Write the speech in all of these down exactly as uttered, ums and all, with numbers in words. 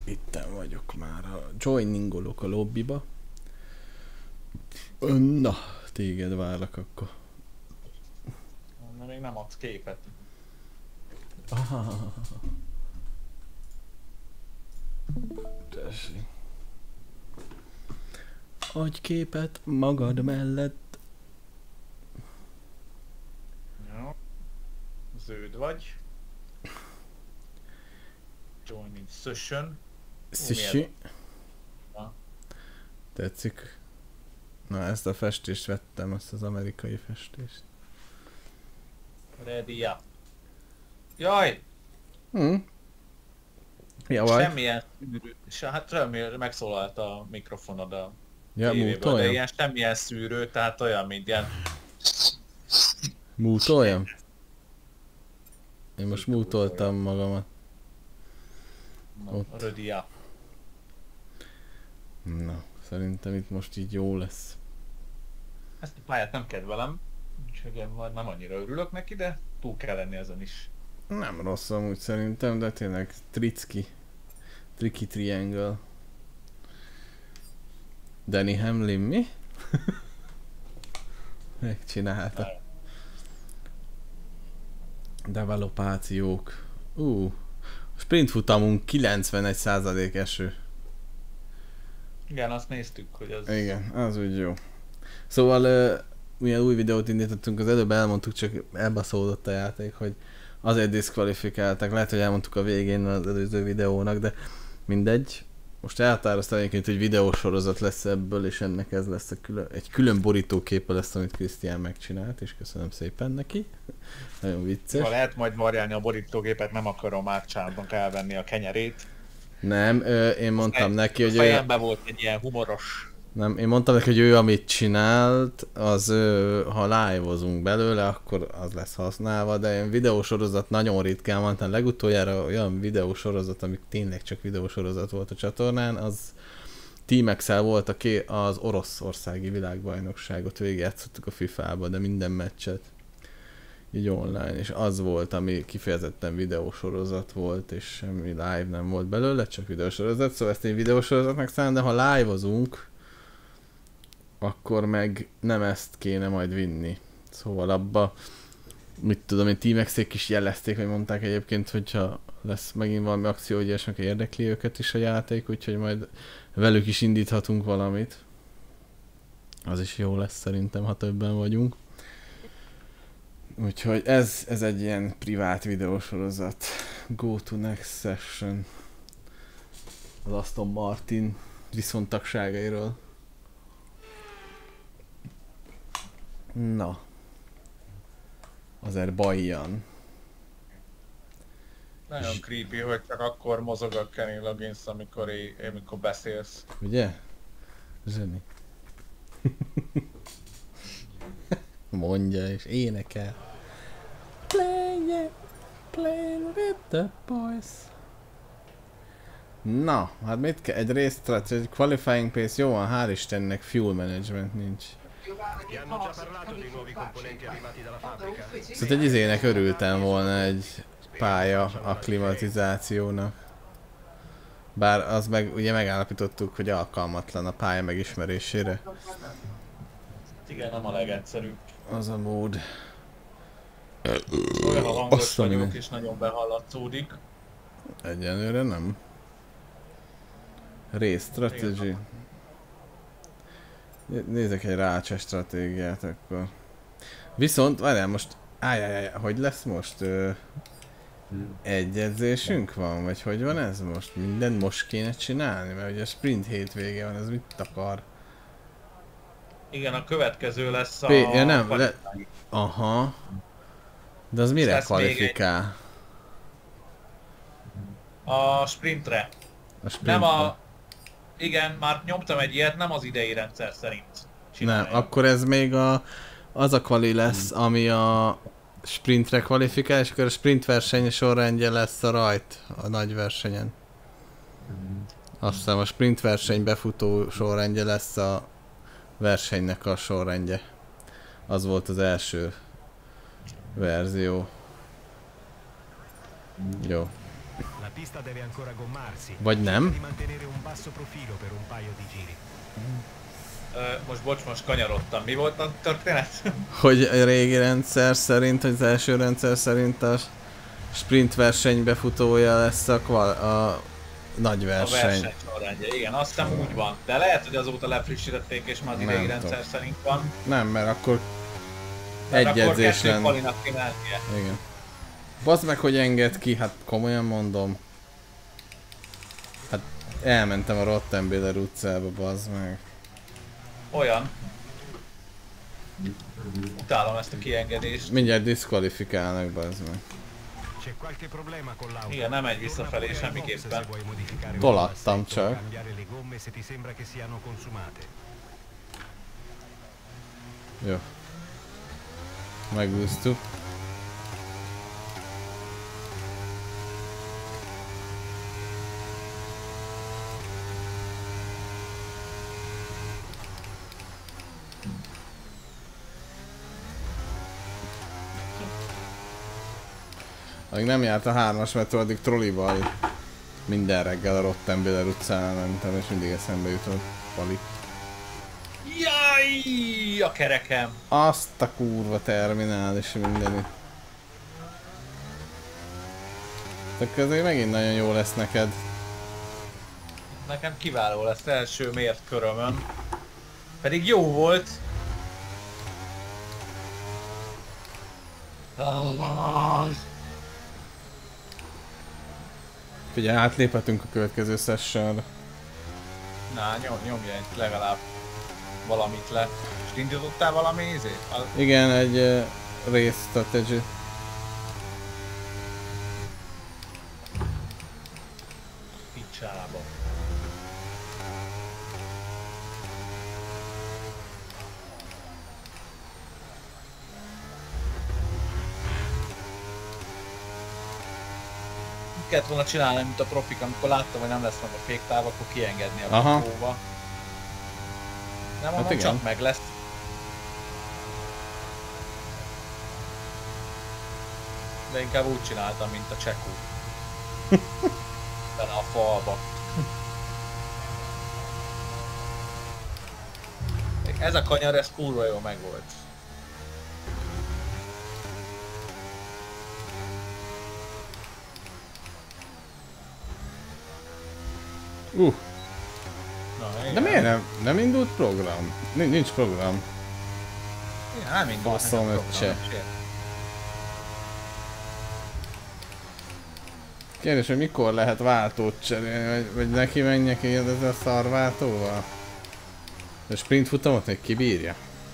Itten vagyok már. A joiningolok a lobbiba. Na, téged várlak akkor. Na, még nem adsz képet. Aha. Tessék. Adj képet magad mellett. Jó. Zöld vagy. Joining session. Szissi. Na. Tetszik. Na, ezt a festést vettem, ezt az amerikai festést. Ready up. Jaj! Hm. Ja, vagy? Semmilyen szűrő. Se, hát remélem megszólalt a mikrofonod a Ja, tévéből, de mútoljam? ilyen semmilyen szűrő, tehát olyan, mint ilyen... Mútoljam? Én most mútoltam magamat. Ott. Ready up. Na, szerintem itt most így jó lesz. Ezt a pályát nem kedvelem, úgyhogy én majd nem annyira örülök neki, de túl kell lenni ezen is. Nem rossz amúgy szerintem, de tényleg tricki. Tricky triangle. Danny Hamlin mi? Megcsinálta. Developációk. Ú, uh, sprint futamunk kilencvenegy százalék eső. Igen, azt néztük, hogy az... Igen, az úgy jó. Szóval uh, milyen új videót indítottunk, az előbb elmondtuk, csak elbaszódott a játék, hogy azért diszkvalifikáltak. Lehet, hogy elmondtuk a végén az előző videónak, de mindegy. Most elhatároztam egyébként, hogy videósorozat lesz ebből, és ennek ez lesz a külön, egy külön borítóképe lesz, amit Krisztián megcsinált, és köszönöm szépen neki. Nagyon vicces. Ha lehet majd variálni a borítógépet, nem akarom Árcsádnak elvenni a kenyerét. Nem, ö, én mondtam neki, hogy ő... Fejemben volt egy ilyen humoros... Nem, én mondtam neki, hogy ő amit csinált, az ö, ha live-ozunk belőle, akkor az lesz használva, de én videósorozat nagyon ritkán mondtam. Legutoljára olyan videósorozat, ami tényleg csak videósorozat volt a csatornán, az Team Excel volt, aki az oroszországi világbajnokságot végigjátszottuk a fifába, de minden meccset így online, és az volt, ami kifejezetten videósorozat volt, és semmi live nem volt belőle, csak videósorozat, szóval ezt én videósorozatnak szállom, de ha live-ozunk, akkor meg nem ezt kéne majd vinni. Szóval abba, mit tudom én, Team X-ék is jelezték, vagy mondták egyébként, hogyha lesz megint valami akció, hogy ilyesmik érdekli őket is a játék, úgyhogy majd velük is indíthatunk valamit. Az is jó lesz szerintem, ha többen vagyunk. Úgyhogy ez, ez egy ilyen privát videósorozat. Go to next session. Az Aston Martin viszontagságairól. Na. Azért Bajan. Nagyon Z... creepy, hogy csak akkor mozog a Kenny Loggins, amikor, é, amikor beszélsz. Ugye? Zseni. Mondja és énekel. Play it, play with the boys. Na, hát mit kell? Egy race egy qualifying pace jó van, hál' Istennek fuel management nincs. Szóval egy izének örültem volna, egy pálya akklimatizációnak. Bár az meg ugye megállapítottuk, hogy alkalmatlan a pálya megismerésére. Igen, nem a legegyszerűbb. Az a mód. Olyan a hangos vagyok és nagyon behallatszódik. Egyenlőre nem. Race strategy. Nézzek egy rácsa stratégiát akkor. Viszont, várjál most, ájjájjáj, hogy lesz most? Ö, egy edzésünk van? Vagy hogy van ez most? Mindent most kéne csinálni? Mert ugye a sprint hétvége van, ez mit akar? Igen, a következő lesz a... P ja, nem, le... Aha. De az mire kvalifikál? Egy... A sprintre. A sprint nem a... Igen, már nyomtam egy ilyet, nem az idei rendszer szerint csinálja. Nem, akkor ez még a... az a kvali lesz, ami a sprintre kvalifikál, és akkor a sprint verseny sorrendje lesz a rajt a nagy versenyen. Azt hiszem a sprint verseny befutó sorrendje lesz a versenynek a sorrendje. Az volt az első verzió. Jó. Vagy nem? Uh, most bocs, most kanyarodtam. Mi volt a történet? Hogy a régi rendszer szerint, hogy az első rendszer szerint a sprint verseny befutója lesz a, kval- a nagy verseny. A verseny sorrendje, igen, azt hiszem úgy van. De lehet, hogy azóta lefrissítették és már az idei rendszer szerint van. Nem, mert akkor mert egy akkor edzés lenne. Igen. Bazd meg, hogy enged ki, hát komolyan mondom. Hát elmentem a Rottenbiller utcába, bazd meg. Olyan. Utálom ezt a kiengedést. Mindjárt diszkvalifikálnak, bazd meg. Igen, nem megy visszafelé semmiképpen. Tolattam csak. Jó. Megúsztuk. Amíg nem járt a hármas metró, addig trollival minden reggel a Rottenbiller utcán mentem, és mindig eszembe jutott Pali. Jaj, a kerekem! Azt a kurva terminális mindenit. Tehát azért megint nagyon jó lesz neked. Nekem kiváló lesz első mért körömön. Pedig jó volt. Figyelj, átléphetünk a következő sessionre. Na, nyom, nyomj egy legalább valamit le. És indítottál valami ízét? A... Igen, egy uh, race strategy. Picsába. Kellett volna csinálni, mint a profik, amikor láttam, hogy nem lesz meg a féktáv, akkor kiengedni a futóba. Nem, hát csak igen. Meg lesz. De inkább úgy csináltam, mint a Csekú. Bele a falba. Ez a kanyar, ez kurva jó megvolt. Uh. Na, de miért nem, nem indult program? Nincs, nincs program. Igen, nem indult. Faszom öccse. Kérdés, hogy mikor lehet váltót cserélni, vagy, vagy neki menjek ilyen ezzel a szarváltóval? A sprint futamot még kibírja?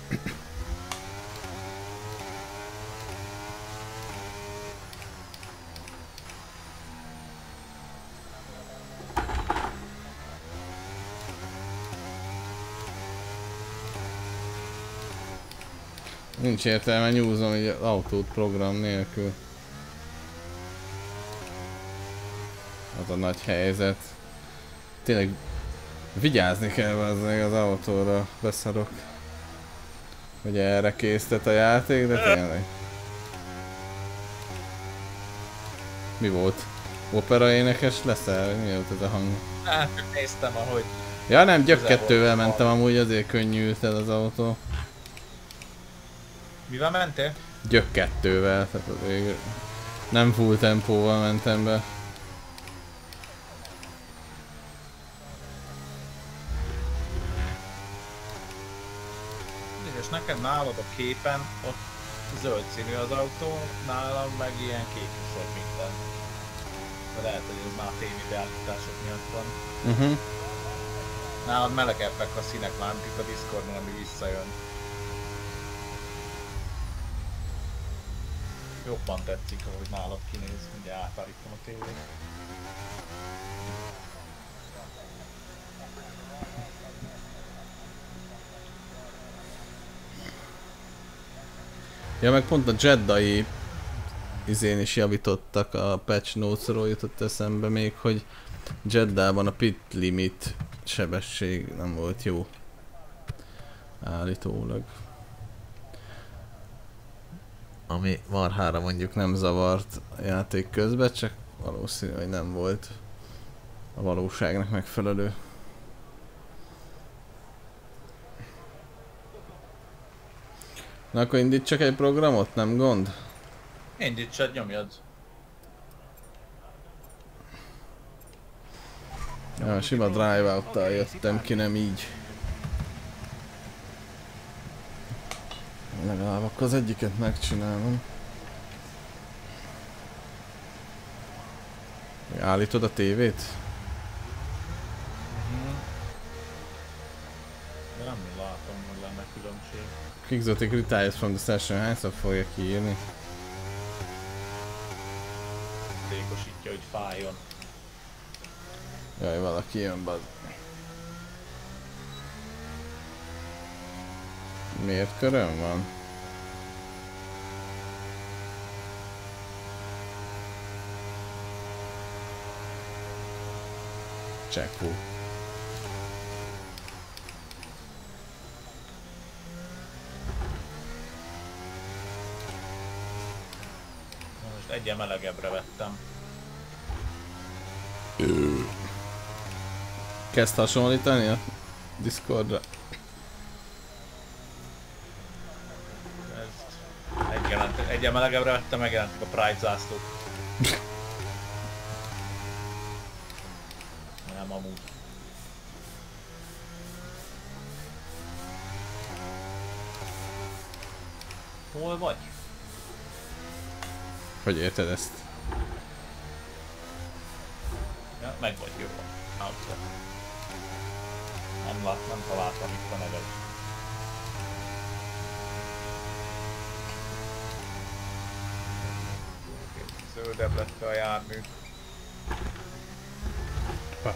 Nincs értelme nyúzom így az autót program nélkül. Az a nagy helyzet. Tényleg vigyázni kell az, az autóra, beszarok. Hogy erre késztet a játék, de tényleg. Mi volt? Opera énekes leszel? Mi volt ez a hang? Hát, csak néztem, ahogy... Ja nem, gyökkettővel mentem amúgy, azért könnyült el az autó. Mivel mentél? Gyökkettővel, tehát azért nem full tempóval mentem be. És neked nálad a képen ott zöld színű az autó, nálam meg ilyen kékesebb minden. De lehet, hogy ez már a fémideállítások miatt van. Uh-huh. Nálad melegebbek a színek már, mint itt a Discordon, ami visszajön. Jobban tetszik, ahogy nálad kinéz, ugye átállítom a tévét. Ja, meg pont a Jedi izén is javítottak, a patch notes-ról jutott eszembe még, hogy Jeddában a pit limit sebesség nem volt jó. Állítólag. Ami marhára mondjuk nem zavart a játék közben, csak valószínű, hogy nem volt a valóságnak megfelelő. Na akkor indít csak egy programot, nem gond? Indítsad, nyomjad. Ja, sima drive out-tal jöttem ki, nem így. Legalább akkor az egyiket megcsinálom. Állítod a tévét? Uh-huh. De nem látom, hogy lenne különbség. Exotic retires from the session, hányszor fogja kiírni? Tékosítja, hogy fájjon. Jaj, valaki jön, bad. Miért köröm van? Csekú. Most egyen melegebbre vettem. Kezd hasonlítani a Discordra? Egyen, egyen melegebbre vettem, megjelentek a Pride zászlók. Nem amúgy. Hol vagy? Hogy érted ezt? Ja, meg vagy, jó. Outside. Nem lát, nem találtam itt a neved. Zöldebb lett a jármű. Ha.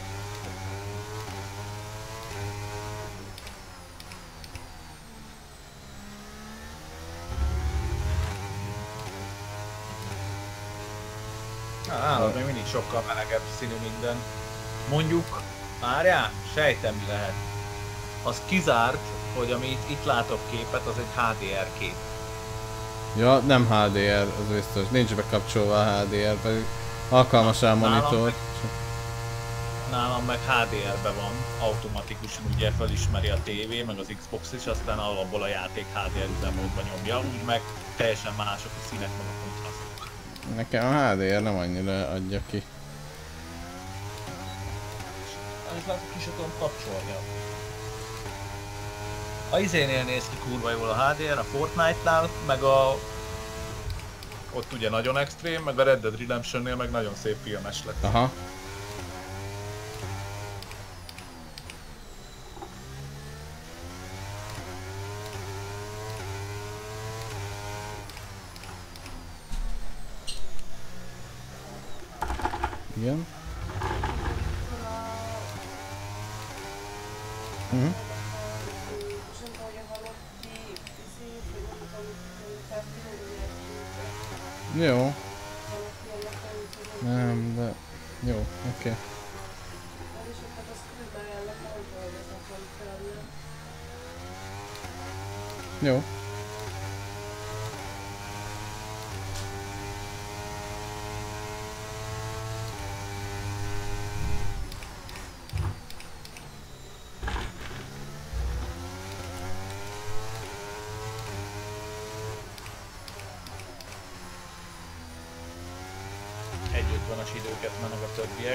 Nálad még mindig sokkal melegebb színű minden. Mondjuk, várjál, sejtem mi lehet. Az kizárt, hogy amit itt látok képet, az egy há dé er kép. Ja, nem há dé er, az biztos. Nincs bekapcsolva a há dé er, pedig alkalmas rá monitor. Nálam meg há dé er-be van, automatikusan ugye felismeri a tévé, meg az Xbox is, aztán alapból a játék há dé er üzemmódban nyomja, úgy meg teljesen mások a színek, meg a kontrasztok. Nekem a há dé er nem annyira adja ki. És látok, ki se tudom kapcsolni. A izénél néz ki kurva jól a há dé er, a Fortnite-nál, meg a... ott ugye nagyon extrém, meg a Red Dead Redemption-nél meg nagyon szép filmes lett. Aha. Igen. Mhm. Jó. Nem, de... Jó, oké. Okay. Jó. egyötvenes időket mennek a többiek.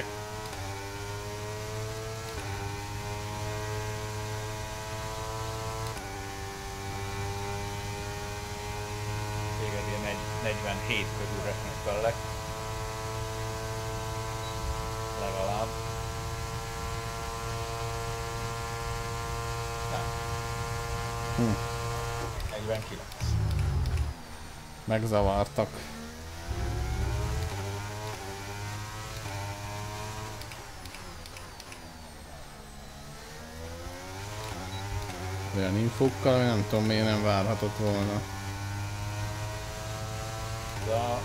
Téged ilyen negyvenhét körülre tippellek. Legalább. Nem. Hm. negyvenkilenc. Megzavartak. Olyan infókkal, nem tudom miért nem várhatott volna. Ja.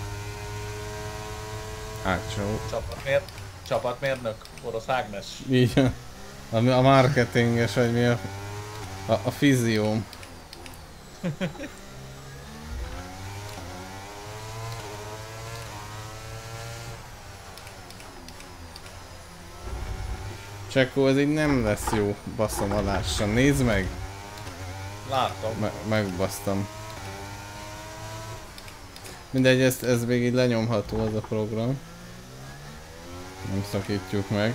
Ácsó. Csapatmér... Csapatmérnök, orosz Ágnes. Így a, a marketinges, vagy mi a, a, a fizióm. Csekó, ez így nem lesz jó, baszom alással. Nézd meg! Látom. Me megbasztam. Mindegy, ez, ez még így lenyomható az a program. Nem szakítjuk meg.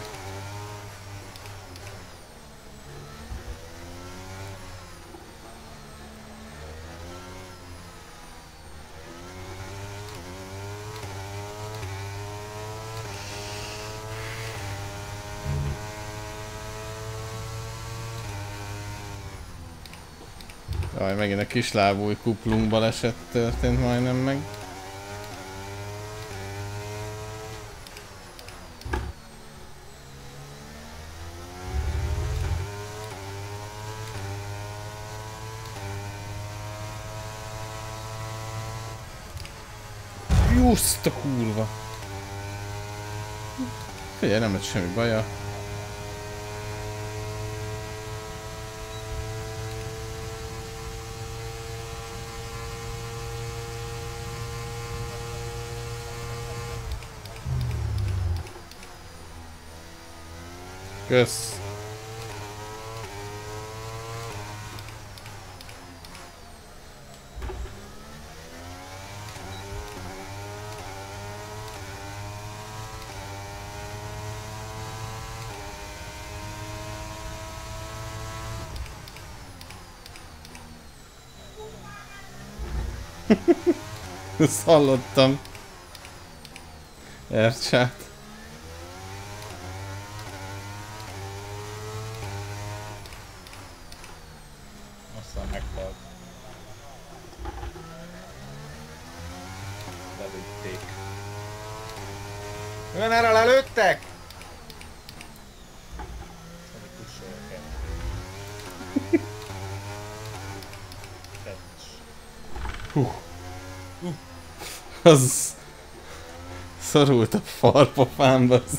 Jaj, megint a kislábúj kuplung baleset történt majdnem meg. Just a kurva! Figyelj, nem lett semmi baja. Kösz. Ezt hallottam. Ercsát. Aztán meghalt. Lelőtték. Olyan erre lelőttek? Szóval kussolok el. Hú. Uh. Az... szorult a farpofámba. Az...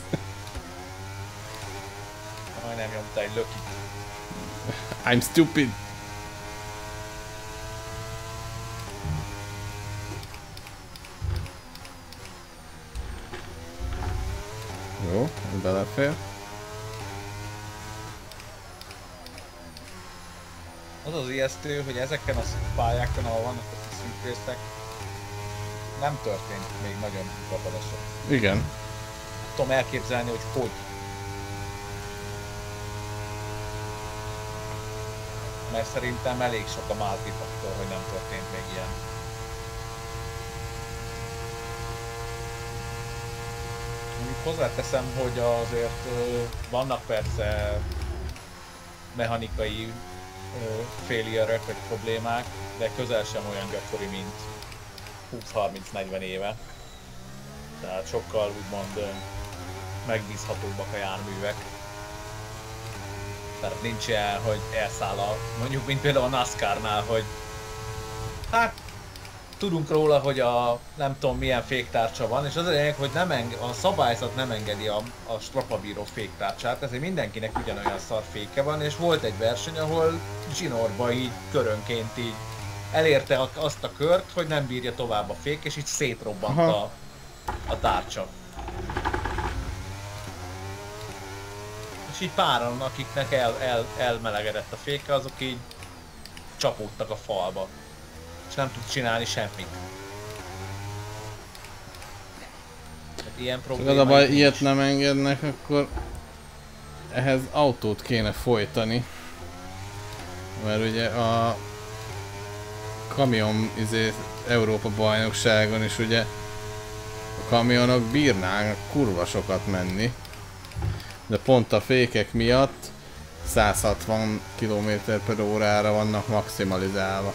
majdnem nyomta egy lökit. I'm stupid. Jó, belefér. Az az ijesztő, hogy ezeken a pályákon, ahol vannak a szűk részek, nem történt még nagyon baleset. Igen. Tudom elképzelni, hogy hogy. Mert szerintem elég sok a multifaktor, hogy nem történt még ilyen. Mondjuk hozzáteszem, hogy azért ö, vannak persze mechanikai failure-ök vagy problémák, de közel sem olyan gyakori, mint húsz-harminc-negyven éve. Tehát sokkal úgymond megbízhatóbbak a járművek. Tehát nincs ilyen, hogy elszáll a, mondjuk mint például a NASCAR-nál, hogy hát tudunk róla, hogy a nem tudom milyen féktárcsa van, és az a lényeg, hogy nem enge, a szabályzat nem engedi a, a strapabíró féktárcsát, ezért mindenkinek ugyanolyan szar féke van, és volt egy verseny, ahol zsinórba így körönként így elérte azt a kört, hogy nem bírja tovább a fék, és így szétrobbant a, a tárcsa. És így páran, akiknek el, el, elmelegedett a féke, azok így csapódtak a falba. És nem tud csinálni semmit. Tehát ilyen probléma. Az a baj, ilyet nem engednek, akkor ehhez autót kéne folytani. Mert ugye a kamion izé, Európa bajnokságon is ugye a kamionok bírnának kurva sokat menni. De pont a fékek miatt száz hatvan kilométer per órára vannak maximalizálva.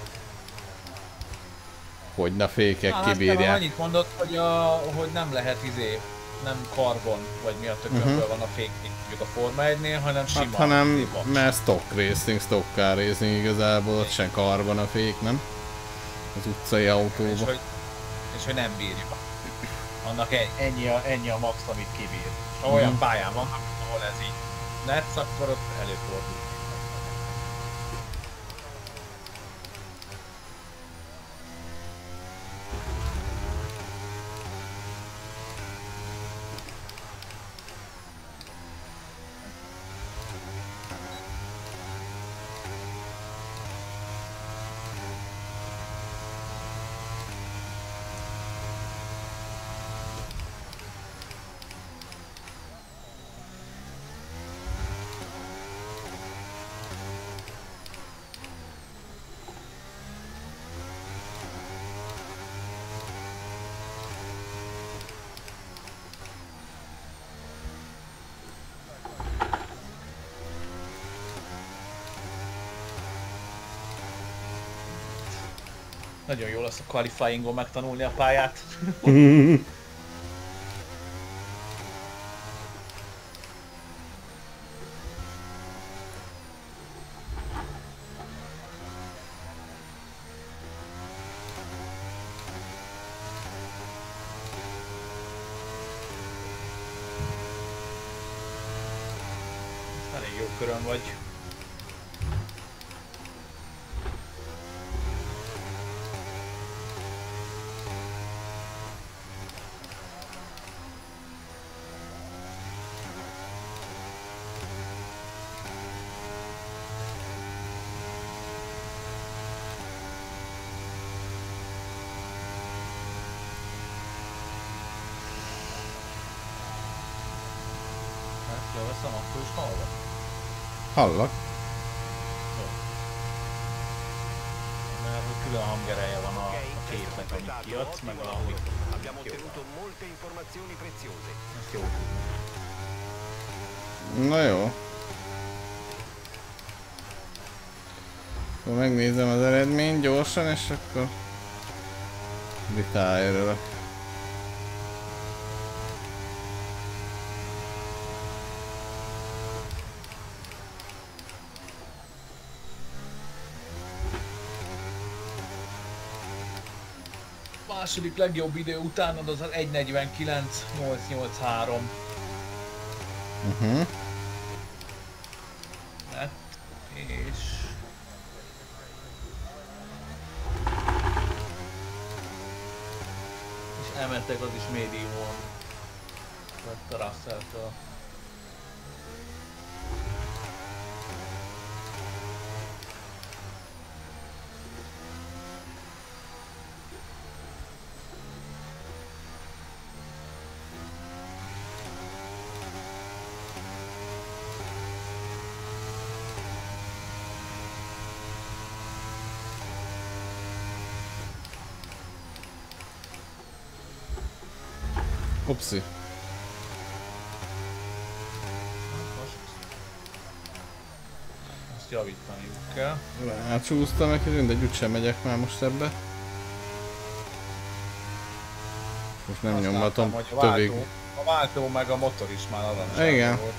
Hogy a fékek Na, kibírják. Annyit mondott, hogy, a, hogy nem lehet izé, nem karbon, vagy mi a tökömből uh-huh. van a fék, mint mondjuk a Forma egynél, hanem sima. Hát, hanem mert stock racing, stock car racing igazából, ott sem karbon a fék, nem? Az utcai autóban. És hogy, és hogy nem bírja. Annak ennyi a, ennyi a max, amit kibír. Ha uh-huh. olyan pályán van, ahol ez így netsz, akkor ott előfordul. Nagyon jó lesz a qualifyingon megtanulni a pályát. Elég jó körön vagy. Leveszem, akkor is hallgat. Hallak. Jó. Mert hogy külön hangereje van a, a képnek, amit kiadsz, meg a Abbiamo ottenuto molte informazioni preziose. ezt jó tudni. Na jó. Akkor megnézem az eredményt gyorsan, és akkor retire-ölök. Második legjobb idő utánad az az egy negyvenkilenc nyolc nyolcvanhárom. Uh-huh. Lett, és... És elmentek az is médiumon. Lett a Russell-től. Upsi. Most... Ezt javítaniuk kell. Rácsúsztam neki, mindegy, úgysem megyek már most ebbe. Most nem Azt nyomhatom láttam, hogy a tövig. váltó, a váltó meg a motor is már aranyos. Igen. Volt.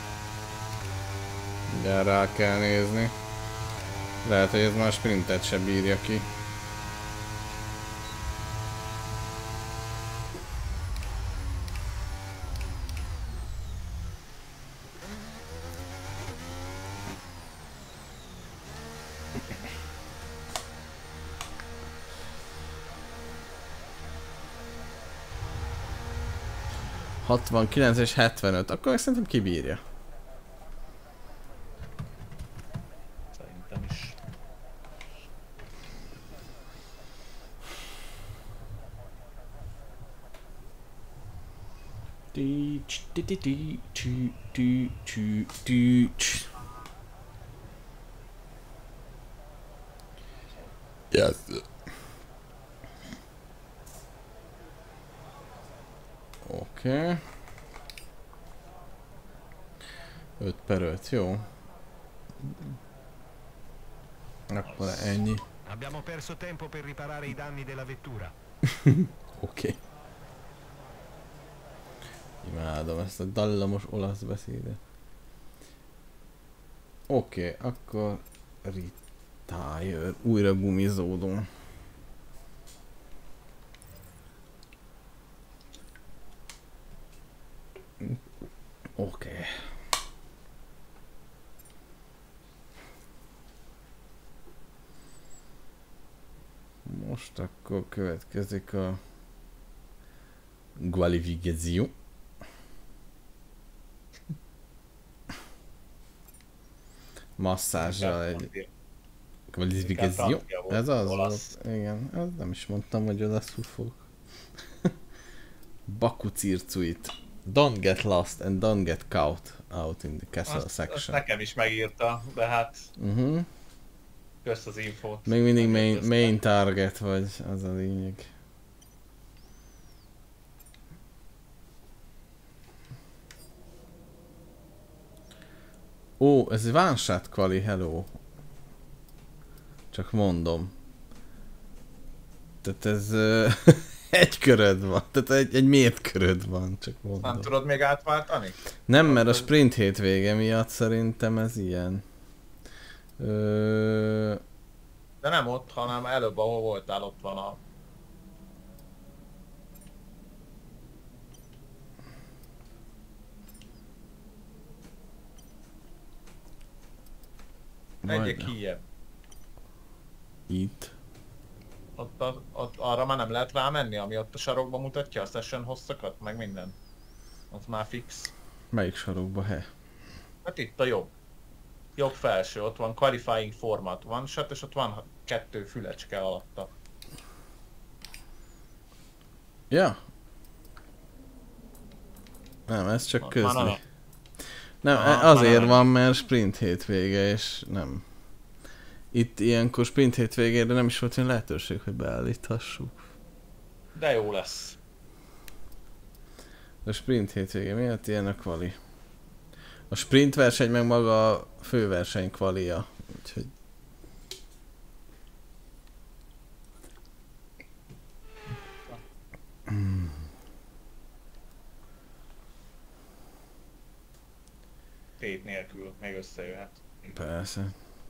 Ugye rá kell nézni. Lehet, hogy ez már a sprintet se bírja ki. hatvankilenc és hetvenöt, akkor meg szerintem kibírja. Szerintem is. Yes. Oké. Okay. öt per öt, jó. Akkor ennyi. Abbiamo perso tempo per riparare i danni della vettura. Oké. Okay. Imádom ezt a dallamos olasz beszédet. Oké, okay, akkor retire, újra gumizódom. Oké. Okay. Most akkor következik a qualifikáció. Masszázsal egy... Qualifikáció? Ez az volt? Igen, ez nem is mondtam, hogy olaszul fog. Baku circuit. Don't get lost and don't get caught out in the castle azt, section. Azt nekem is megírta, de hát... Uh-huh. Kösz az infót. Még mindig main, main target vagy, az a lényeg. Ó, ez egy one shot quali, hello. Csak mondom. Tehát ez uh, egy köröd van, tehát egy, egy mért köröd van, csak mondom. Nem tudod még átváltani? Nem, mert a sprint hétvége miatt szerintem ez ilyen. Ö... De nem ott, hanem előbb, ahol voltál, ott van a... Egyek kijebb. Itt. Ott, ott, ott arra már nem lehet rámenni, ami ott a sarokba mutatja a session hosszakat, meg minden. Ott már fix. Melyik sarokba, he? Hát itt a jobb. Jobb felső, ott van qualifying format one shot, és ott van kettő fülecske alatta. Ja. Nem, ez csak Ott közli. már Nem, Aha, azért már van, mert sprint hétvége, és nem. Itt ilyenkor sprint hétvégére nem is volt olyan lehetőség, hogy beállíthassuk. De jó lesz. A sprint hétvége miatt ilyen a kvali. A sprint verseny meg maga a főverseny kvalia. Úgyhogy... Hmm. Tét nélkül még összejöhet. Persze.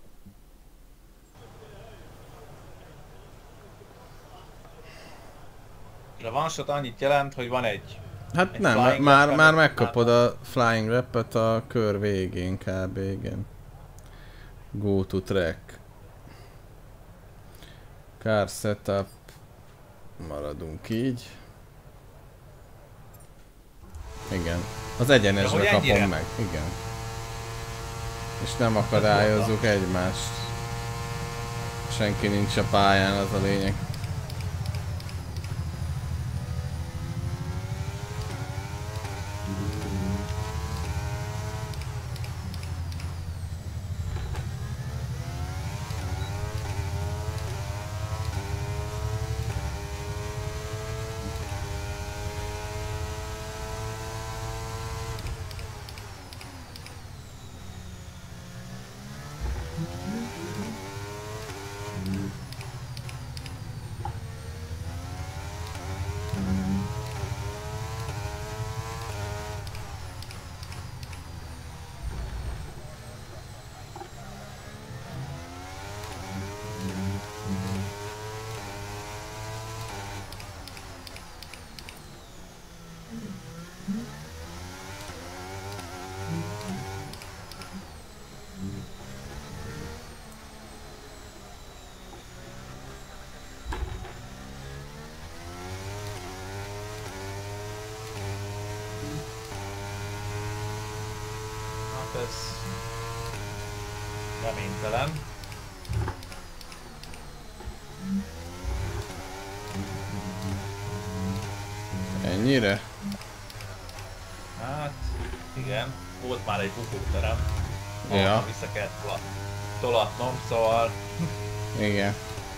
A one shot annyit jelent, hogy van egy... Hát egy nem, flying már, rap, már amit- megkapod a flying rap-et a kör végén kb. Igen. Go to track. Car setup. Maradunk így. Igen. Az egyenesbe hogy kapom ennyire? meg. Igen. És nem akadályozzuk egymást. Senki nincs a pályán, az a lényeg. Hát ez... reménytelen. Ennyire? Hát... igen. Volt már egy bukóterem. Ja. ahol vissza kellett tolat- tolatnom, szóval... Igen.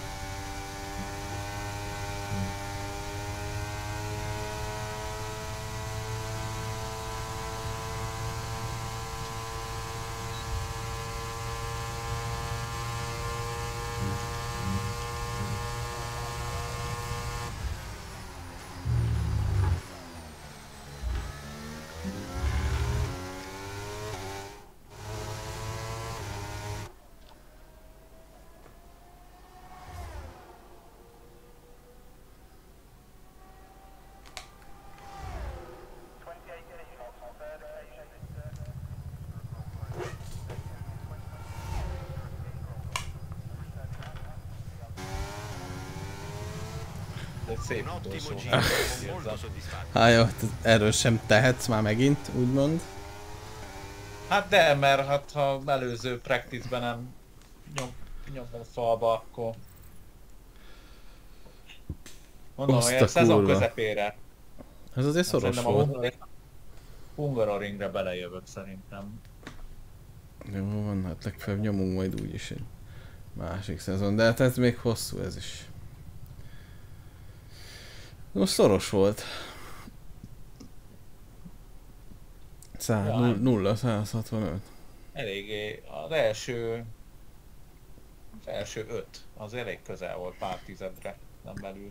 Egy szép Un ottimo utolsó. giro, sono molto soddisfatto. Hát jó, erről sem tehetsz már megint, úgymond. Hát de, mert hát ha előző practice-ben nem nyom, nyomom falba, akkor... Mondom, Azt hogy a a szezon kurva. közepére. Ez azért szoros Szerintem volt. a Hungaroring- Hungaroringre belejövök szerintem. Jó van, hát legfeljebb nyomunk majd úgyis egy másik szezon, de hát ez még hosszú ez is. Most szoros volt. Ja. nulla száz hatvanöt. Eléggé az első... Az első öt, az elég közel volt pár tizedre. nem belül.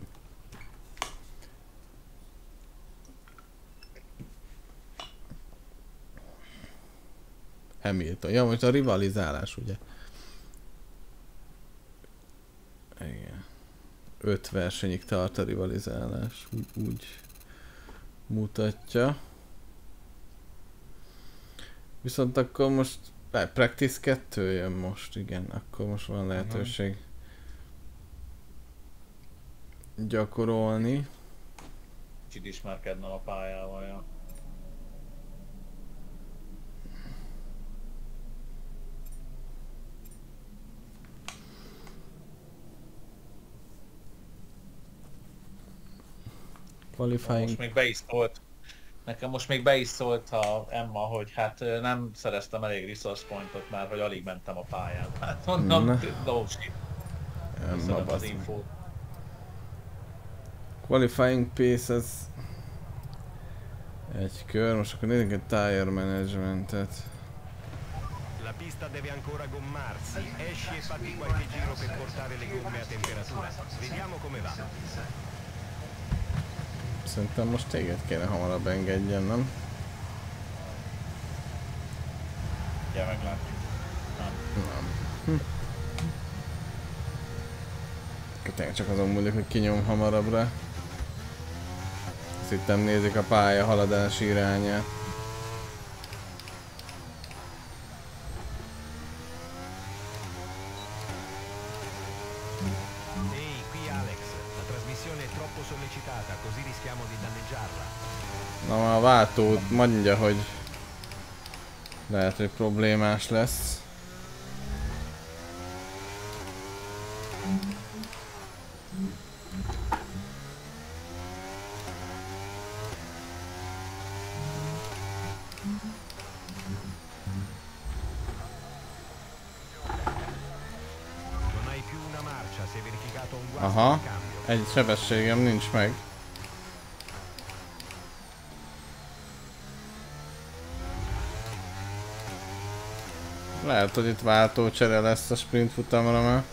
Hamilton. Ja, most a rivalizálás, ugye? Igen. Öt versenyig tart a rivalizálás. Úgy, úgy mutatja. Viszont akkor most Practice kettő jön most, igen. Akkor most van lehetőség gyakorolni. Kicsit ismerkednem a pályával, ja. Qualifying. Most még be is szólt. Nekem most még be is szólt a Emma, hogy hát nem szereztem elég resource pointot, mert hogy alig mentem a pályán. Hát mondom, no shit. Köszönöm az infót. Qualifying pace az egy kör, most akkor nézzük egy tire managementet. La pista deve ancora gommarsi. Esci e fatti qualche giro per portare le gomme a temperatura. Vediamo come va. Szerintem most téged kéne hamarabb engedjen, nem? Ja, meglátjuk. Nem. Nem. Hm. Tényleg csak azon múlik, hogy kinyom hamarabbra. Azt hittem nézik a pálya haladási irányát. Ehi, qui Alex. La trasmissione è troppo sollecitata, così rischiamo di danneggiarla. Na már a váltó mondja, hogy lehet, hogy problémás lesz. Aha, egy sebességem nincs meg. Lehet, hogy itt váltócsere lesz a sprint futamra már.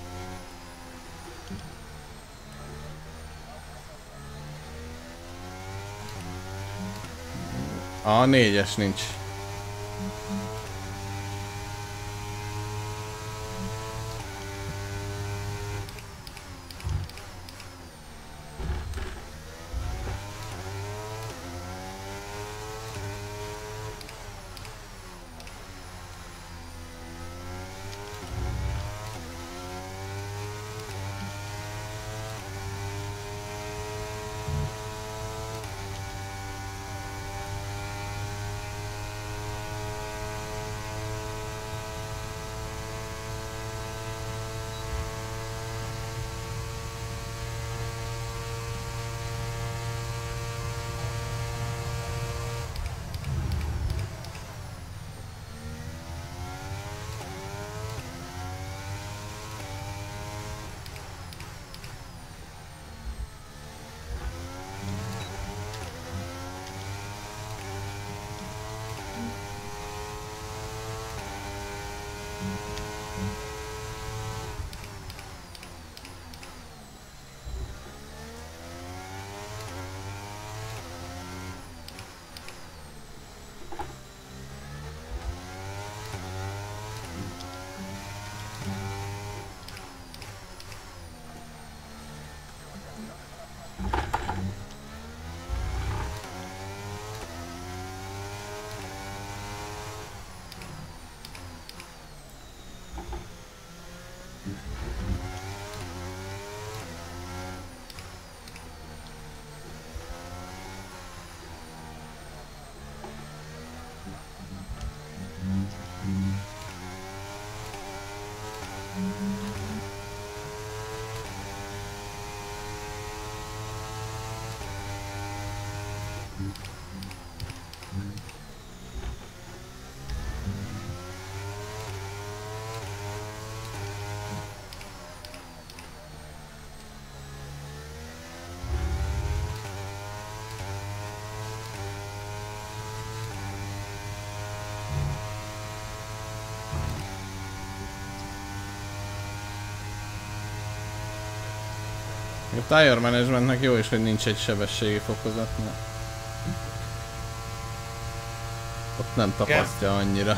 A négyes nincs. A tire managementnek jó is, hogy nincs egy sebességi fokozat, mert ott nem tapasztja annyira.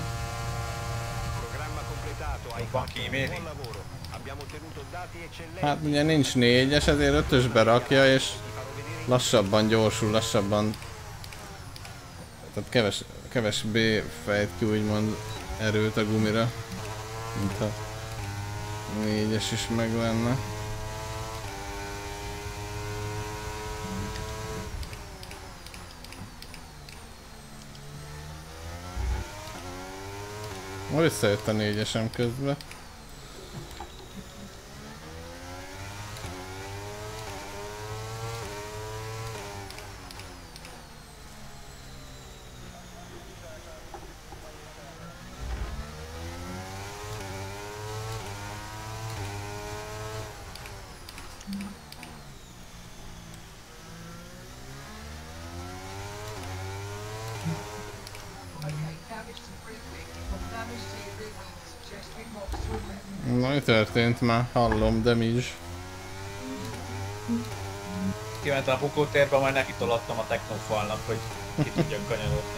Van kíméli? Hát ugye nincs négyes, ezért ötösbe rakja, és lassabban gyorsul, lassabban. Tehát keves, kevesbé fejt ki úgymond erőt a gumira, mint a négyes is meg lenne. Ma visszajött a négyesem közben. Na, mi történt már? Hallom, damage. Kimentem a bukótérbe, majd neki tolattam a technofalnak, hogy ki tudjak kanyarodni.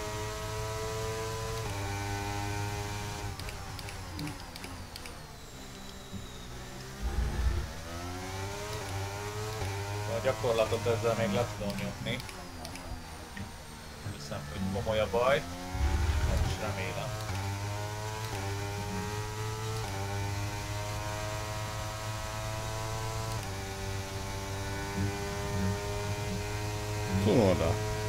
A gyakorlatot ezzel még le tudom nyomni. Hiszem, hogy komoly a baj. Nem is remélem. Oda.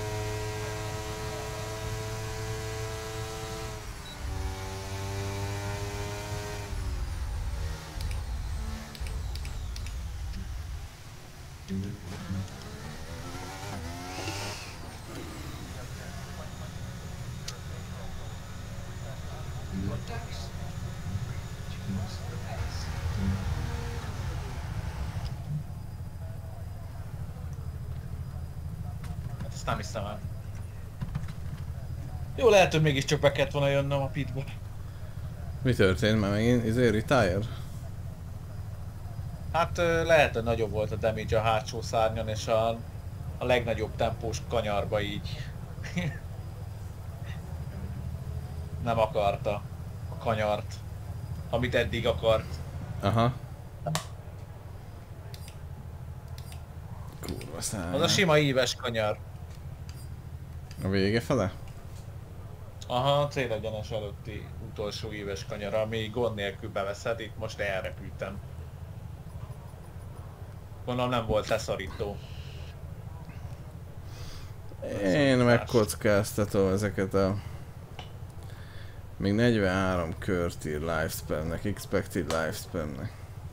Nem hiszem el. Jó, lehet, hogy mégiscsak be kellett volna jönnöm a pitbe. Mi történt már megint? Izé retire? Hát lehet, hogy nagyobb volt a damage a hátsó szárnyon, és a, a legnagyobb tempós kanyarba így nem akarta a kanyart, amit eddig akart. Aha. Kurva szállja. Az a sima íves kanyar. A vége fele? Aha, a célegyenes előtti utolsó íves kanyar, ami gond nélkül beveszed, itt most elrepültem. Gondolom nem volt leszorító. Én megkockáztatom ezeket a... Még negyvenhárom kört ír lifespannek, expected lifespannek.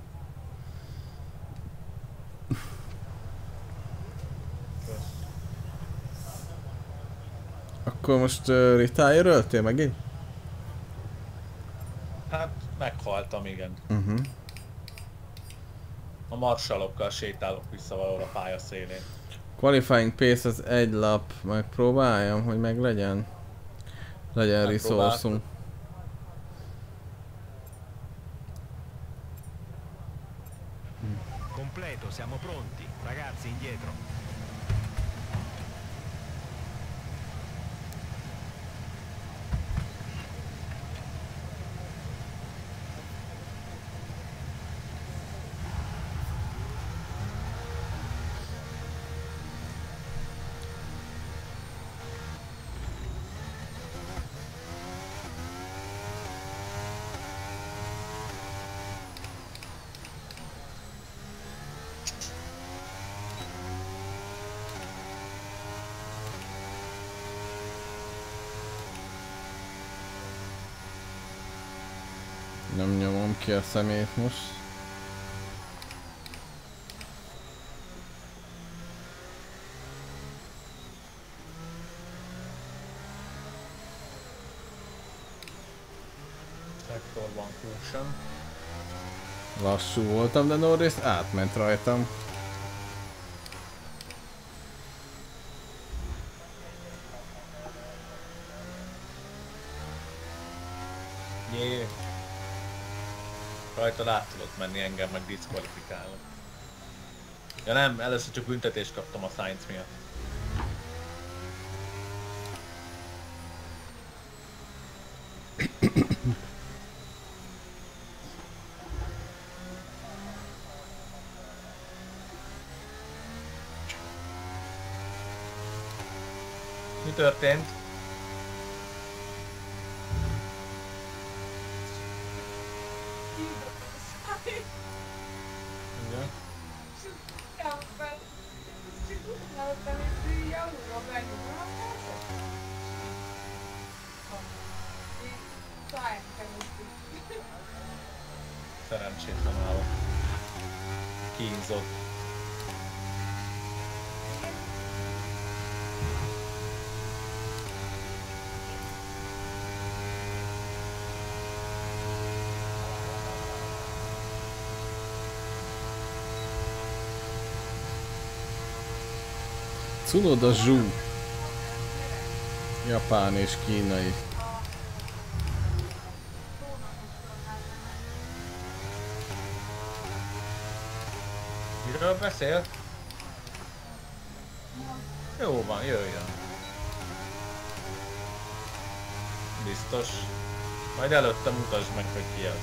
Akkor most uh, retire-öltél megint? Hát meghaltam, igen. Uh-huh. A marsalokkal sétálok vissza valahol a pálya szélén. Qualifying pace az egy lap, megpróbáljam, hogy meg legyen. Legyen resource-unk. Completo, siamo pronti. Ragazzi, indietro. Nem nyomom ki a szemét most. Szektorban caution. Lassú voltam, de Norris átment rajtam. Jé. Rajtad át tudod menni, engem meg diszkvalifikálnak. Ja nem, először csak büntetést kaptam a Sainz miatt. Mi történt? Igen. Szerencsétlen állok. Kínzott. Tsunoda Zhu. Japán és kínai. Miről beszél? Jó van, jöjjön. Biztos. Majd előtte mutasd meg, hogy ki az.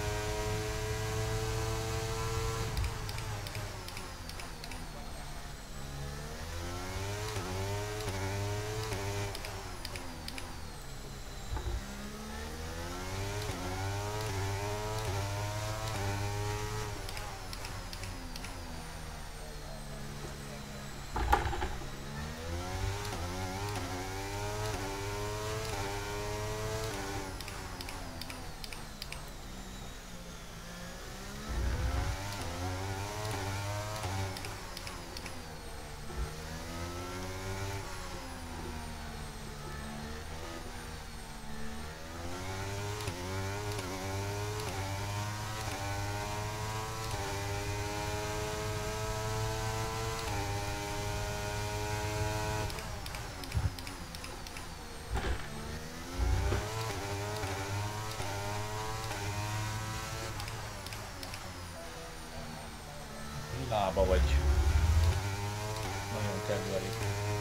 Lába vagy. Nagyon kedvelik.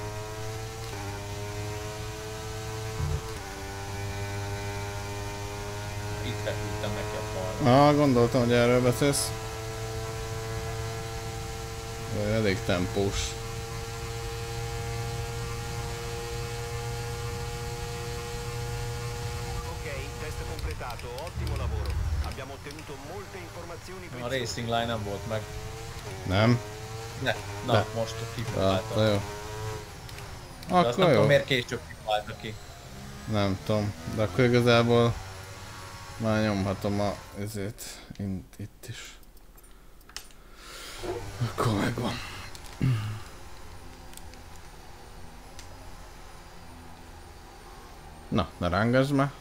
Itt repültem neki a falra. Ah, gondoltam, hogy erről beszélsz. Elég tempós. Ok, test completato, ottimo lavoro. Abbiamo ottenuto molte informazioni A preziose. Racing Line nem volt meg. Nem? Ne. Na, De. most Ja, kipróbáltam. de jó. De azt Akkor nem jó. tudom, miért később kipróbálta ki. Nem tudom, de akkor igazából már nyomhatom a ezért itt, itt is. Akkor megvan. Na, ne rángasd már.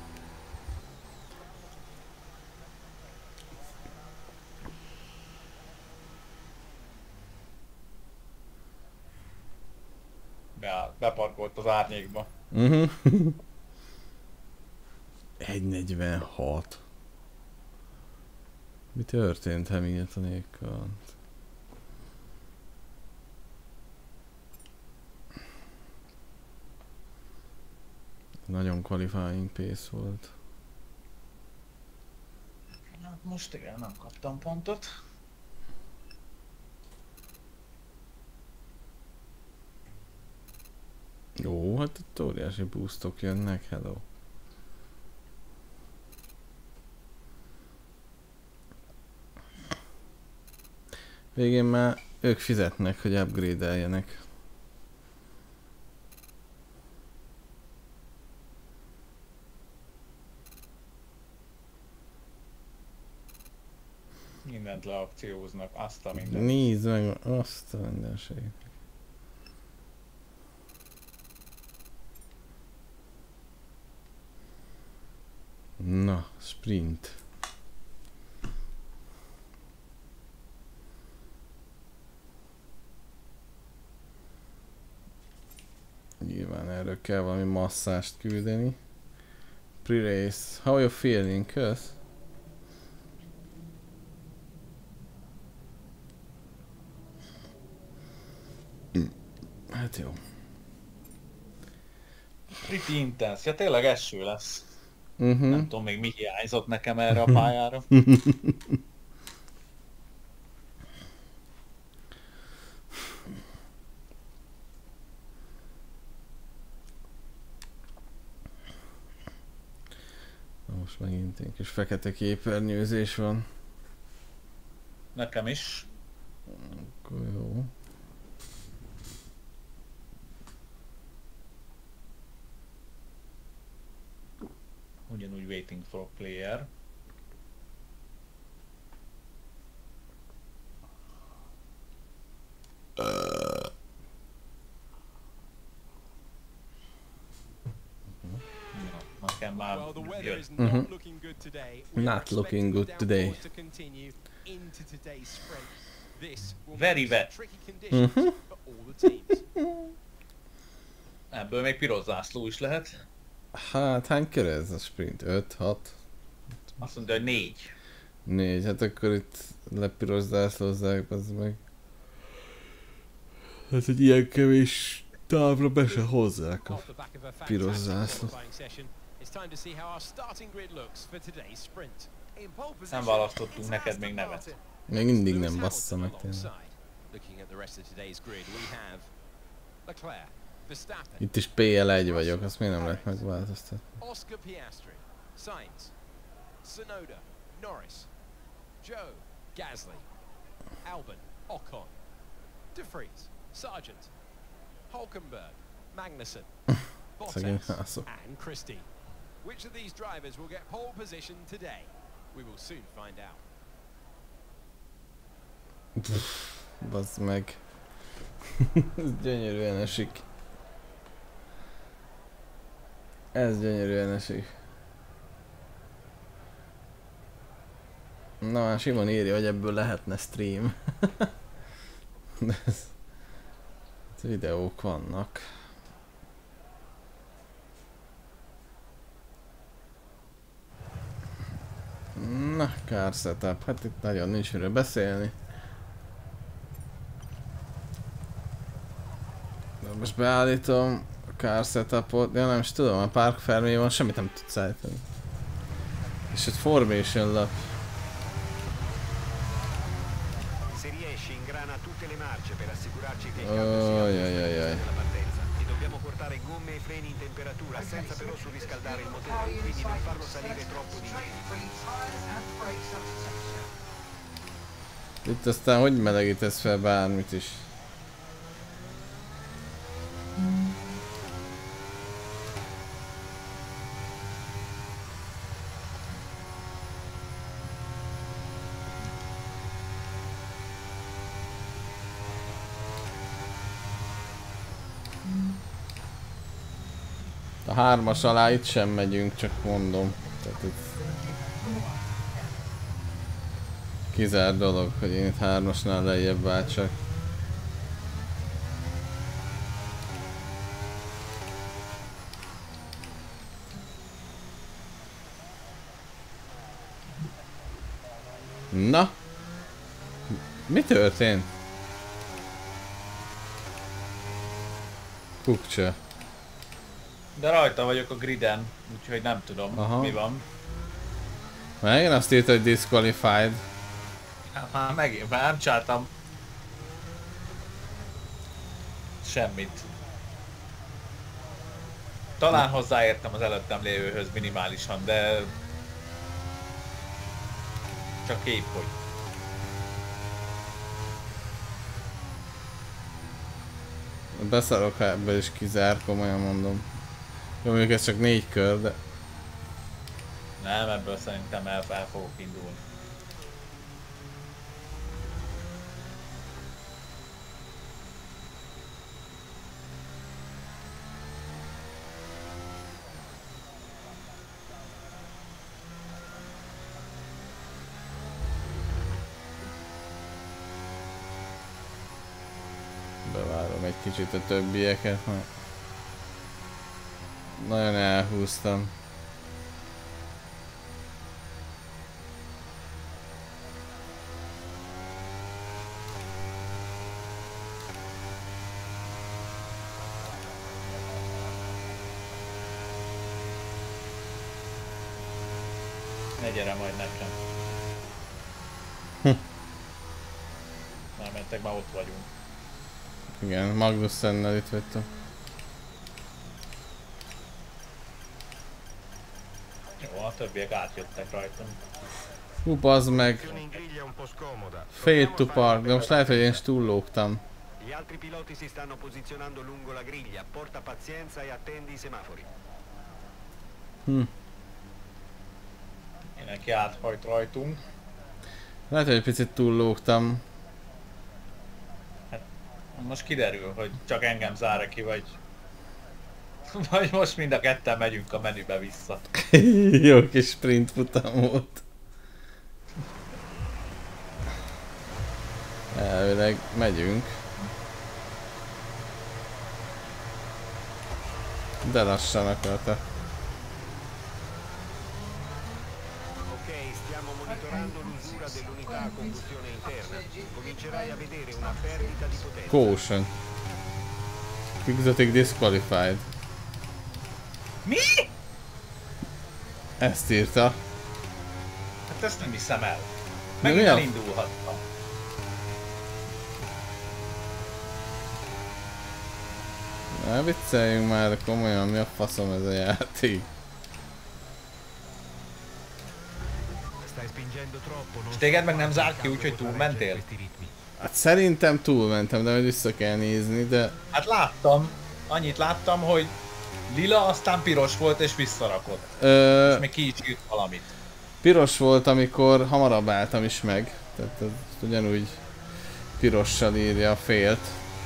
Be, beparkolt az árnyékba. Uh-huh. egy negyvenhat. Mi történt Hamiltonékkal? Nagyon qualifying pace volt. Hát most igen, nem kaptam pontot. Jó, hát itt óriási boostok jönnek, hello. Végén már ők fizetnek, hogy upgrade-eljenek. Mindent leakcióznak, azt a mindent. Nézd meg azt a mindenség. Na, sprint. Nyilván erről kell valami masszást küldeni. Pre-race. How you feeling, kösz? Hát jó. Pretty intense. Ja, tényleg eső lesz. Uh-huh. Nem tudom még mi hiányzott nekem erre a pályára. Na most megint egy kis fekete képernyőzés van. Nekem is. Akkor jó. Ugyanúgy waiting for a player. Uh. Nekem már jött. Uh-huh. Not looking good today. Very wet. Uh-huh. Ebből még piros zászló is lehet. Hát hány kör ez a sprint? öt, hat? Azt mondja, hogy négy. négy, hát akkor itt lepiros zászlózzák, az meg. Hát egy ilyen kevés távra be se hozzák a piros zászlót. Nem választottunk neked még nevet. Még mindig nem bassza meg tényleg. Itt is pé el egy vagyok, azt még nem lehet megváltoztatni. Oscar Piastri, Sainz, Tsunoda, Norris, Joe, Gasly, Albon, Ocon, De Vries, Sargent, Hulkenberg, Magnussen, Bottas, and Christie. Which of these drivers will get pole position today? We will soon find out. Bazd meg. Ez gyönyörűen esik. Ez gyönyörűen esik. Na, már Simon írja, hogy ebből lehetne stream. De ez... videók vannak. Na, car setup. Hát itt nagyon nincs miről beszélni. De most beállítom a car setupot. Ja, nem is tudom, a Park Fermé van, semmit nem tudsz állítani. És egy formation lap. Ojjajjajjaj. Itt aztán hogy melegítesz fel bármit is? A hármas alá itt sem megyünk, csak mondom. Tehát ez kizárt dolog, hogy én itt hármasnál lejjebb váltsak. Na? Mi történt? Kukcsa. De rajta vagyok a griden, úgyhogy nem tudom, aha, mi van. Megint azt írta, hogy disqualified. Hát már megint, már nem csináltam semmit. Talán hozzáértem az előttem lévőhöz minimálisan, de csak épp hogy. Beszarok, ha ebből is kizár, komolyan mondom. Jó, mondjuk ez csak négy kör, de... Nem, ebből szerintem el, el fogok indulni. Bevárom egy kicsit a többieket, mert... nagyon elhúztam. Ne gyere majd nekem. Hm. Már mentek, már ott vagyunk. Igen, Magnussennel itt vettem. Jó, a többiek átjöttek rajtam. Hú, bazd meg. Fade to park, de most lehet, hogy én is túllógtam. Gli altri piloti si stanno posizionando lungo la griglia. Porta pazienza e attendi i semafori. Hm. Mindenki áthajt rajtunk. Lehet, hogy egy picit túllógtam. Hát, most kiderül, hogy csak engem zár ki, vagy... vagy most mind a ketten megyünk a menübe vissza. Jó kis sprint futam volt. Elvileg megyünk. De lassan akarta. Ok, stiamo monitorando l'usura dell'unità a combustione interna. Comincerai a vedere una perdita di potenza. Caution. Exotic disqualified. Mi? Ezt írta. Hát ezt nem hiszem el. De Megint mi a- elindulhattam. Ne vicceljünk már, komolyan, mi a faszom ez a játék? Stai spingendo troppo, non És téged meg nem zárt ki úgy, hogy túlmentél? Hát szerintem túlmentem, de majd vissza kell nézni, de... Hát láttam. Annyit láttam, hogy lila, aztán piros volt és visszarakott. Ö, És még ki is írt valamit. piros volt, amikor hamarabb álltam is meg. Tehát ez ugyanúgy pirossal írja a félt.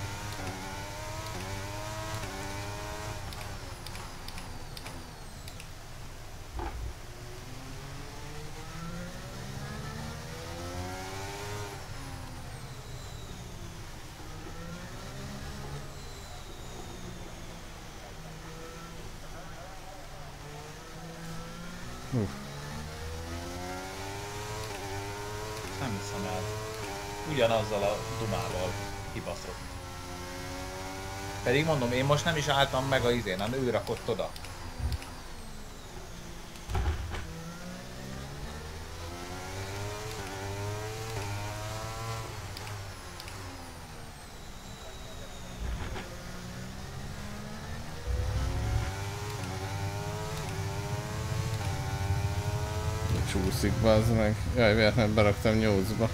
Nem hiszem el. Ugyanazzal a dumával kibaszott. Pedig mondom, én most nem is álltam meg a izén, hanem ő rakott oda. Csúszik, bazd meg. Jaj, véletlenül beraktam nyolcba.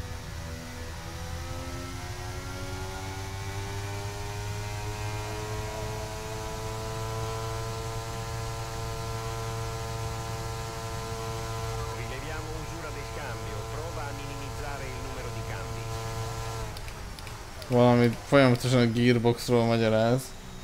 rileviamo usura di scambio. Prova a minimizzare il numero di cambi. Valamit folyamatosan a gearboxról magyaráz.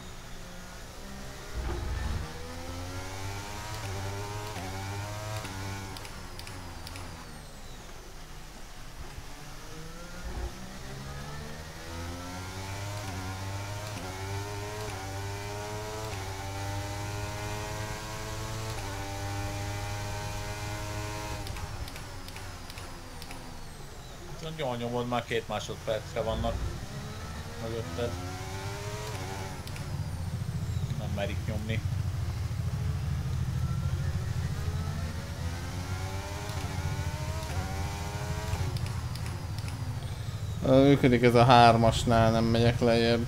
Jól nyomod, már két másodpercre vannak mögötted. Nem merik nyomni. Működik ez a hármasnál, nem megyek lejjebb.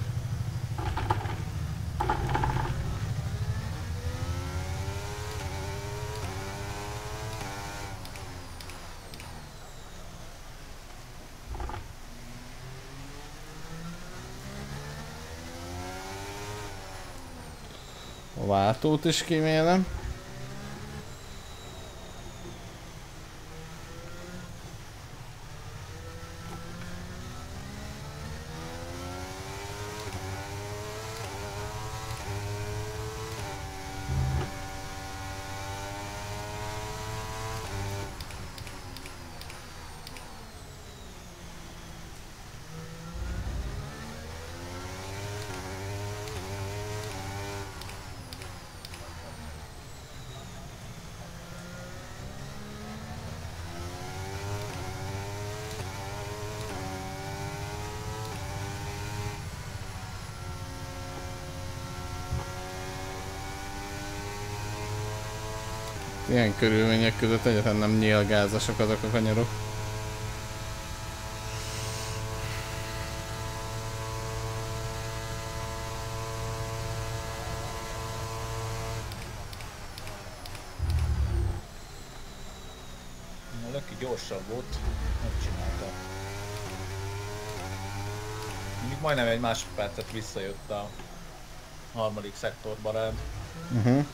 A váltót is kímélem. ilyen körülmények között egyáltalán nem nyílgázasak azok a kanyarok. A Löki gyorsabb volt, megcsinálta. Mondjuk majdnem egy másodpercet visszajött a harmadik szektorba rád. Uh-huh.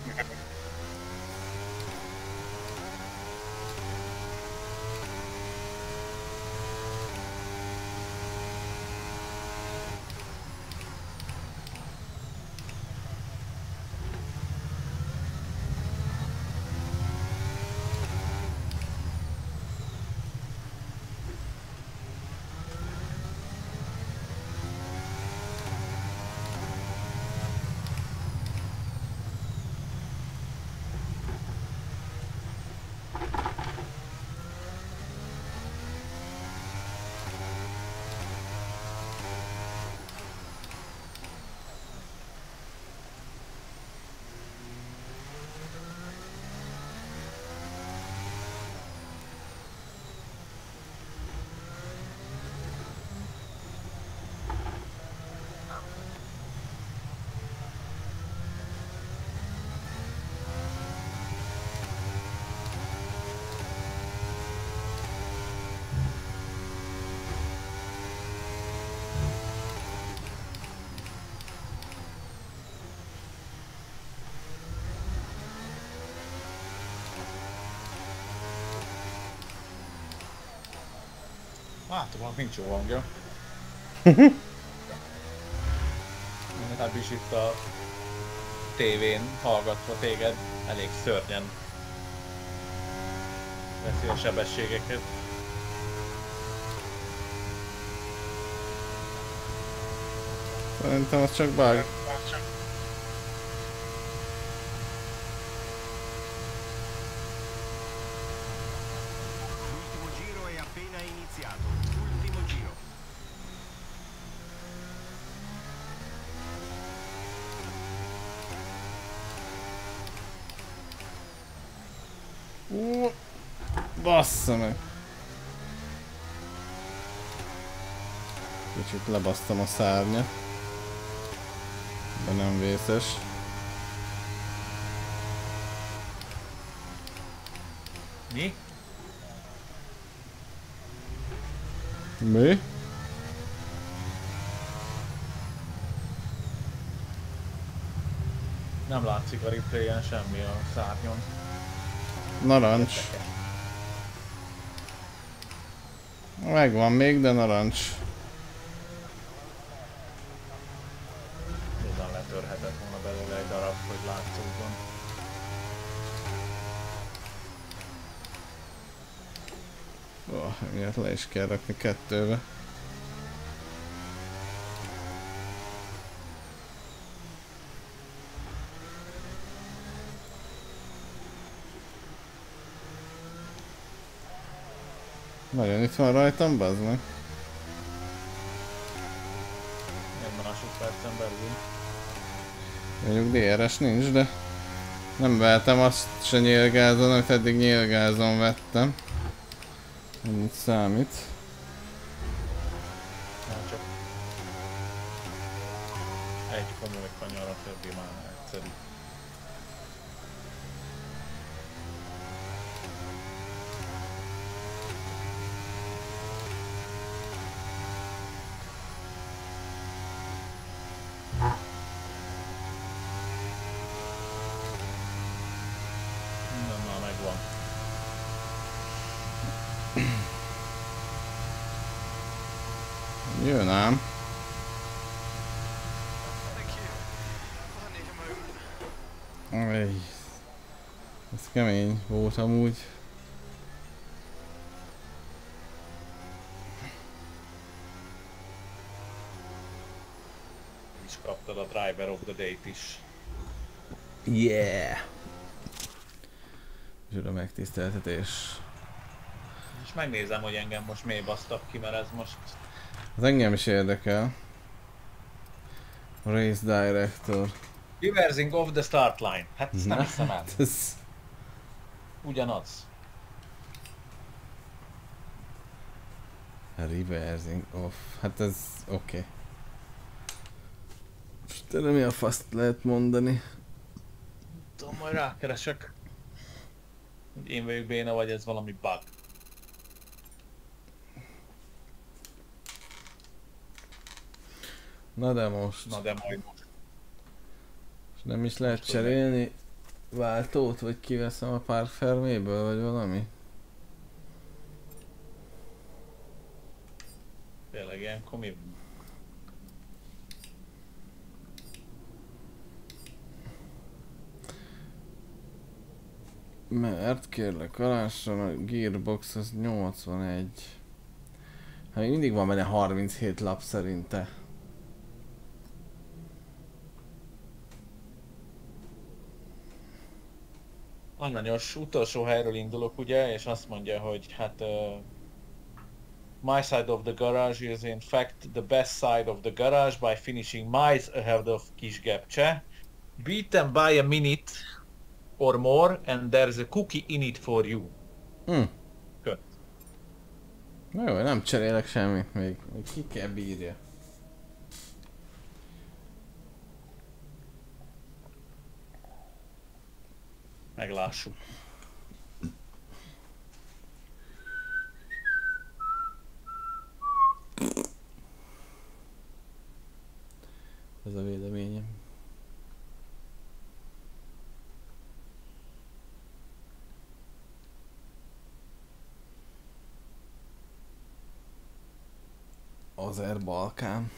Látom, hogy nincs jó hangja. Legalábbis itt a tévén hallgatva téged elég szörnyen veszi a sebességeket. Szerintem az csak bug. Ú, bassza meg! Kicsit lebasztam a szárnyat. De nem vészes. Mi? Mi? Nem látszik a replayen semmi a szárnyon. Narancs. Megvan még, de narancs. Nyilván letörhetett volna belőle egy darab, hogy látszódjon. Oh, miért le is kell rakni kettőbe. Nagyon itt van rajtam, bazd meg. Egy másodpercen belül. Mondjuk dé er es nincs, de nem vehetem azt se nyílgázon, amit eddig nyílgázon vettem. Ennyit számít. Nem csak egy komoly kanyar, a többi már egyszerű. Minden már megvan. Jön ám. Ej, ez kemény volt amúgy. És kaptad a Driver of the Day-t is. Yeah! Zsura megtiszteltetés. És megnézem, hogy engem most miért basztak ki, mert ez most... Az engem is érdekel. Race Director. Reversing off the start line. Hát ezt nem Na, hiszem el. Ez... Ugyanaz. Reversing off. Hát ez oké. Okay. Most erre mi a faszt lehet mondani? Tudom, majd rákeresek. Hogy én vagyok béna, vagy ez valami bug. Na de most. Na de majd most. És nem is lehet most cserélni váltót, vagy kiveszem a pár ferméből, vagy valami? Tényleg ilyenkor mi? Mert kérlek, alásson a gearbox az nyolcvanegy. Hát még mindig van benne harminchét lap szerinte. Aranyos, utolsó helyről indulok ugye, és azt mondja, hogy hát uh, my side of the garage is in fact the best side of the garage by finishing miles ahead of Kis Gepcse. Beat them by a minute or more and there's a cookie in it for you. Hm. Good. Na jó, nem cserélek semmit még. Még ki kell bírja. Meglássuk. Ez a véleményem. Azer-Balkán.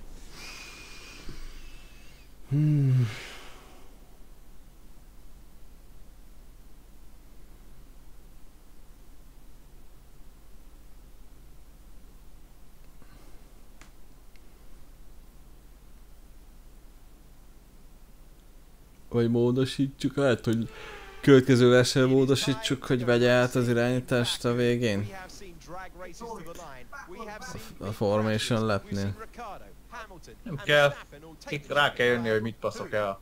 Hmm. Vagy módosítjuk, lehet, hogy következő versenyen módosítsuk, hogy vegye át az irányítást a végén. A Formation Lapnél. Nem kell. Itt rá kell jönni, hogy mit passzok el.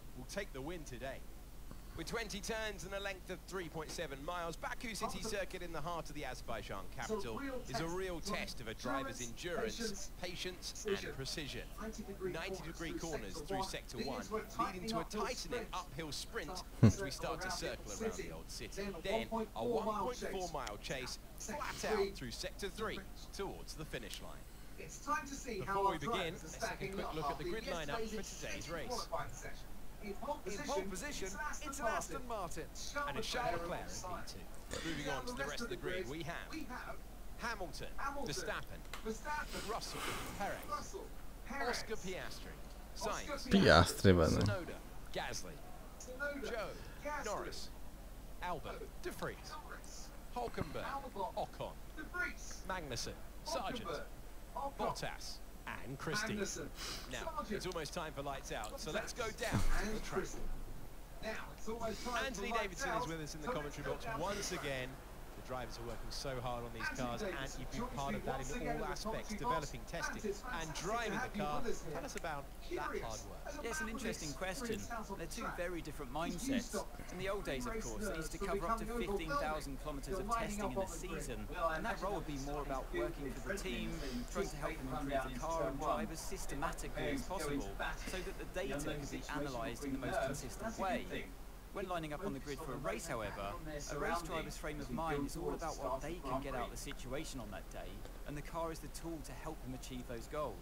With twenty turns and a length of three point seven miles, Baku City Circuit in the heart of the Azerbaijan capital is a real test of a driver's endurance, patience and precision. ninety degree corners through sector one, leading to a tightening uphill sprint as we start to circle around the old city. Then a one point four mile chase flat out through sector three towards the finish line. Before we begin, let's take a quick look at the grid lineup for today's race. In pole position, it's an Aston Martin And a Charles Leclerc in P two. Moving on to the rest of the grid, we have Hamilton, Verstappen, Russell, Perez, Oscar Piastri, Sainz, Piastri benne. Tsunoda, Gasly, Joe, Norris, Albon, De Vries, Hulkenberg, Ocon, Magnussen, Sargent, Bottas, and Christie. Now, it's almost time for lights out, so let's go down to the track. Anthony Davidson is with us in the commentary box once again. The drivers are working so hard on these cars, and you've been part of that in all aspects, developing, testing, and driving the car. Tell us about that hard work. Yeah, it's an interesting question. They're two very different mindsets. In the old days, of course, they used to cover up to fifteen thousand kilometres of testing in a season, and that role would be more about working for the team, trying to help them improve the car and drive as systematically as possible, so that the data could be analysed in the most consistent way. When lining up on the grid for a race, however, a race driver's frame of mind is all about what they can get out of the situation on that day, and the car is the tool to help them achieve those goals.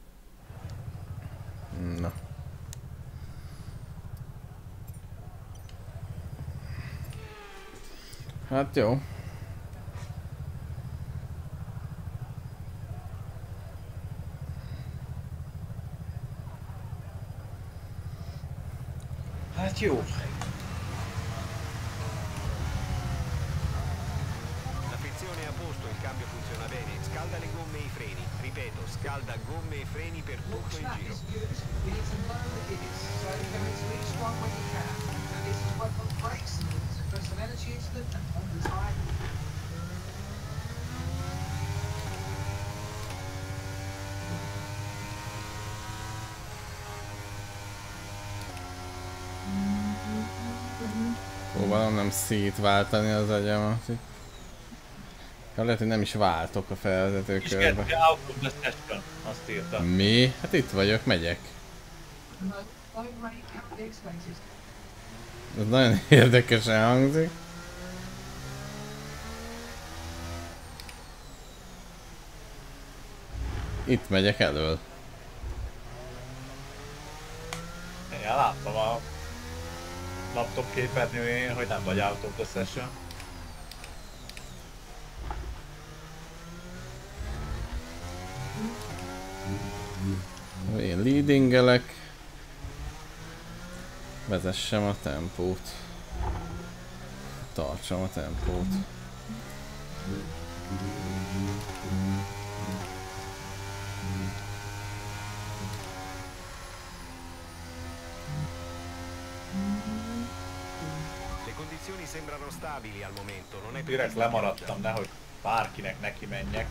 Na. Hát jó. Hát jó. La frizione è a posto, il cambio funziona bene. Scalda le gomme e i freni. Ripeto, scalda gomme e freni per tutto il giro. Hova Próbálom nem szétváltani az agyamat. Lehet, hogy nem is váltok a felvezető körbe. És out of the session, azt írta. Mi? Hát itt vagyok, megyek. Ez nagyon érdekesen hangzik. Itt megyek elől. Én láttam a laptop képernyőjén, hogy nem vagy out of the session. Én leadingelek. Vezessem a tempót. Tartsam a tempót. Direkt lemaradtam, nehogy bárkinek neki menjek.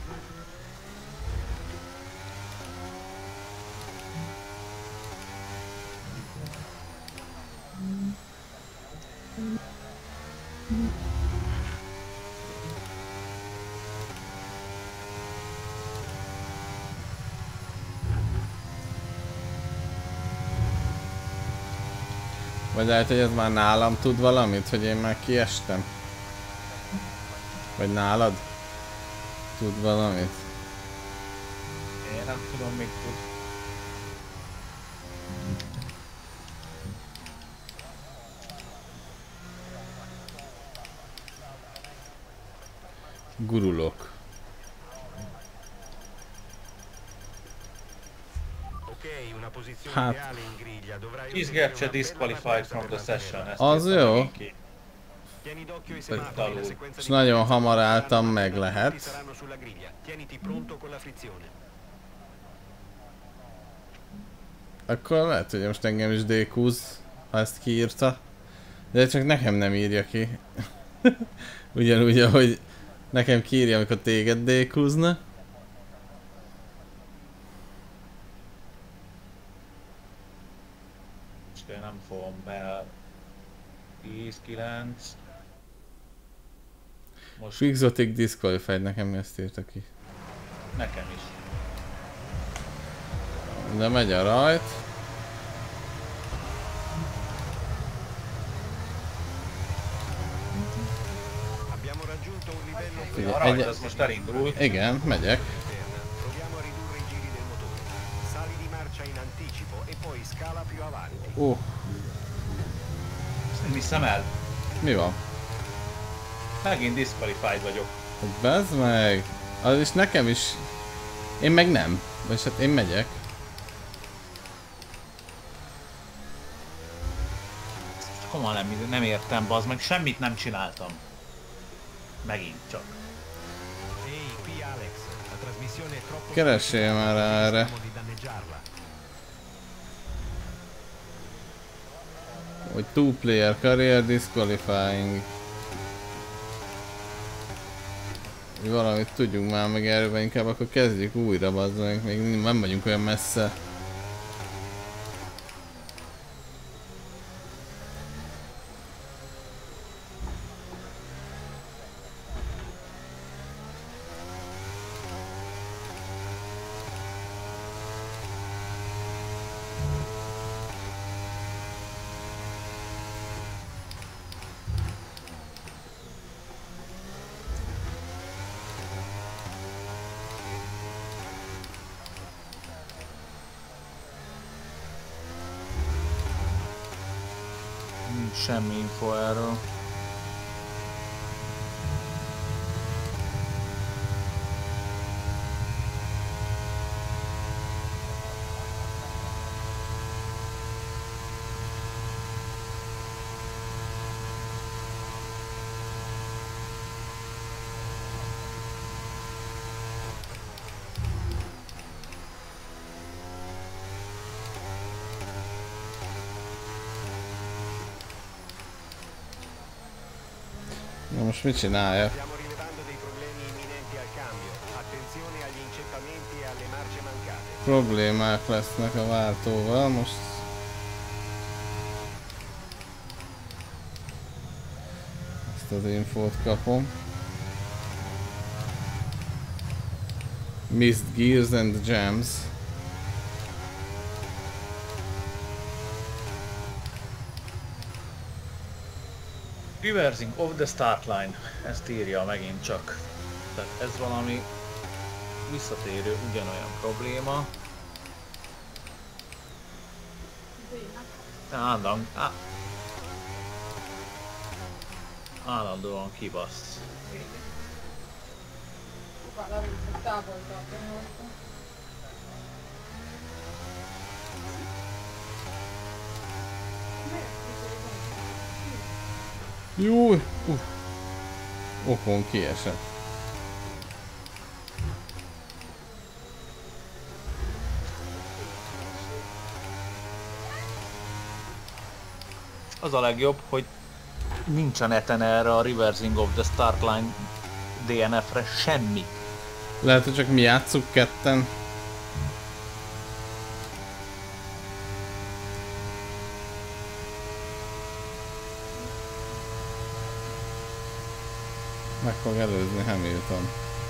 Vagy lehet, hogy ez már nálam tud valamit, hogy én már kiestem? Vagy nálad? Tud valamit? Én nem tudom, mit tud. Gurulok. Hát... Is Gertse disqualified from the session. Ezt az jó. Ki. És nagyon hamar álltam meg, lehet. Akkor lehet, hogy most engem is dé kúz, ha ezt kiírta. De csak nekem nem írja ki. Ugyanúgy, ahogy nekem kiírja, amikor téged dé kúzna. Most én nem fogom be... tíz kilenc... Most... Exotic disqualified, nekem ezt írta ki. Nekem is. De megy a rajt. Figyelj, a rajt az most elindul. Igen, megyek. Ó. Uh. Ezt nem hiszem el. Mi van? Megint disqualified vagyok. Bezd meg! Az is nekem is... Én meg nem. Vagy hát én megyek. Komolyan nem, nem értem, bazd meg, semmit nem csináltam. Megint csak. Keressél már erre. Hogy two player career disqualifying. Valamit tudjunk már meg erről, inkább akkor kezdjük újra, bazd meg, még nem vagyunk olyan messze. Semmi info erről. Na most mit csinálja? Problémák lesznek a váltóval, most... az infót kapom. Missed gears and jams. Reversing of the start line, ezt írja megint csak. Tehát ez valami visszatérő ugyanolyan probléma. Állandóan, á, állandóan kibasz. Júj! Uh. Okon kiesett. Az a legjobb, hogy nincsen eten erre a Reversing of the Start Line dé en ef-re semmi. Lehet, hogy csak mi játsszuk ketten. Meg fog előzni Hamilton.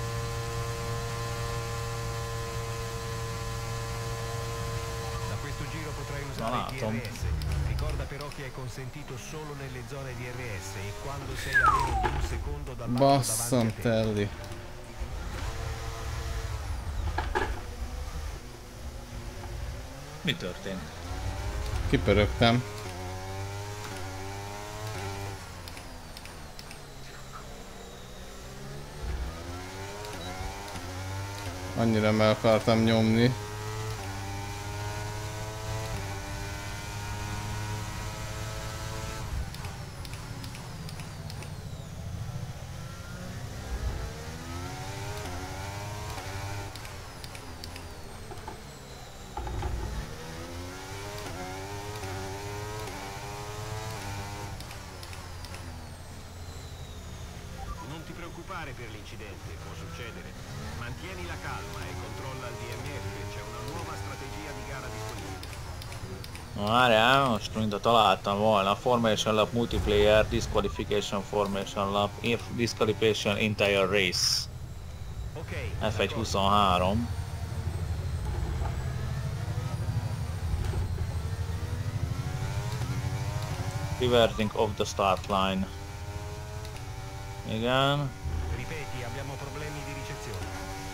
Da questo giro potrai usare il D R S. Ricorda però che è consentito solo nelle zone D R S e quando sei a meno di un secondo dall'auto Basszom davanti a te. telli. Mi történt? Kipörögtem. Annyira meg akartam nyomni. Non ti preoccupare per l'incidente, può succedere. Mantieni la calma e controlla il D M F, c'è una nuova strategia di gara disponibile. Várjál, most mintha találtam volna. Formation Lap Multiplayer, Disqualification Formation Lap, Disqualification Entire Race. Ok, ef egy huszonhárom. Reversing of the Start Line. Igen. ripeti, abbiamo problemi di ricezione.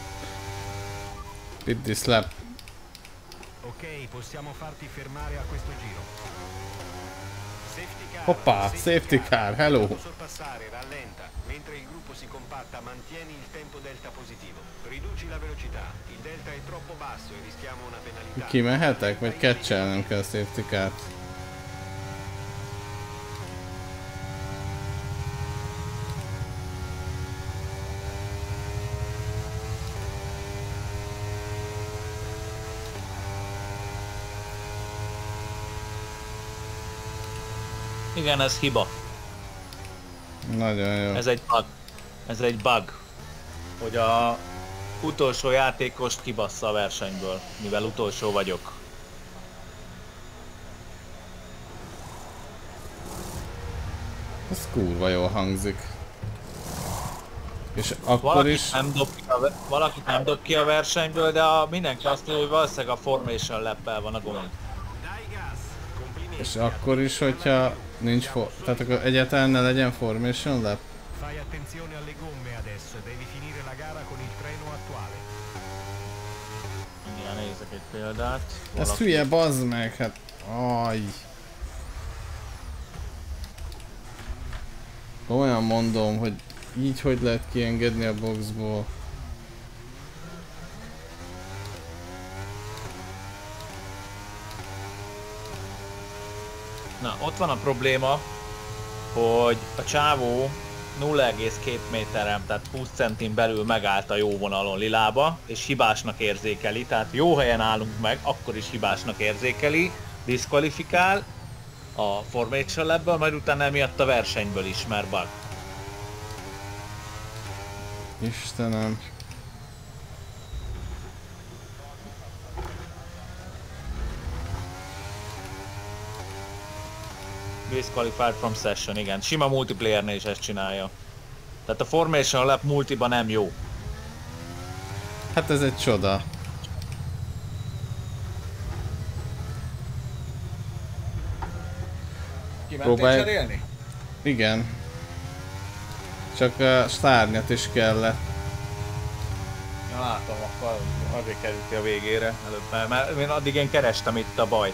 Pit this lap. Ok, possiamo farti fermare a questo giro. Safety car. Hoppá, safety car, hello. Quando sorpassare, rallenta. Mentre il gruppo si compatta, mantieni il tempo delta positivo. Riduci la velocità. Il delta è troppo basso e rischiamo una penalità. Kimehetek, vagy catchelnem kell a safety car-t? Igen, ez hiba. Nagyon jó. Ez egy bug. Ez egy bug. Hogy a utolsó játékost kibassza a versenyből, mivel utolsó vagyok. Ez kurva jól hangzik. És akkor Valakit is... nem dob ki a, ve- valakit nem dob ki a versenyből, de a, mindenki azt mondja, hogy valószínűleg a Formation Lap-el van a gond. Dai gas. Complimenti. És akkor is, hogyha nincs for... Tehát akkor egyáltalán ne legyen formation lap? Fai attenzione alle gomme adesso, devi finire la gara con il treno attuale. Igen, nézzek egy példát. Ez Valaki- hülye, bazd meg, hát... Aj. Olyan mondom, hogy így hogy lehet kiengedni a boxból. Na, ott van a probléma, hogy a csávó nulla egész két méteren, tehát húsz centin belül megállt a jó vonalon lilába, és hibásnak érzékeli, tehát jó helyen állunk meg, akkor is hibásnak érzékeli, diszkvalifikál a Formation Lab-ből, majd utána emiatt a versenyből is, mert bug. Istenem. Disqualified from session, igen. Sima multiplayernél is ezt csinálja. Tehát a Formation Lap multiban nem jó. Hát ez egy csoda. Kimentél Próbálj... cserélni? Igen. Csak a szárnyat is kellett. Ja, látom, akkor azért kerülti a végére előbb, mert, mert én addig én kerestem itt a bajt.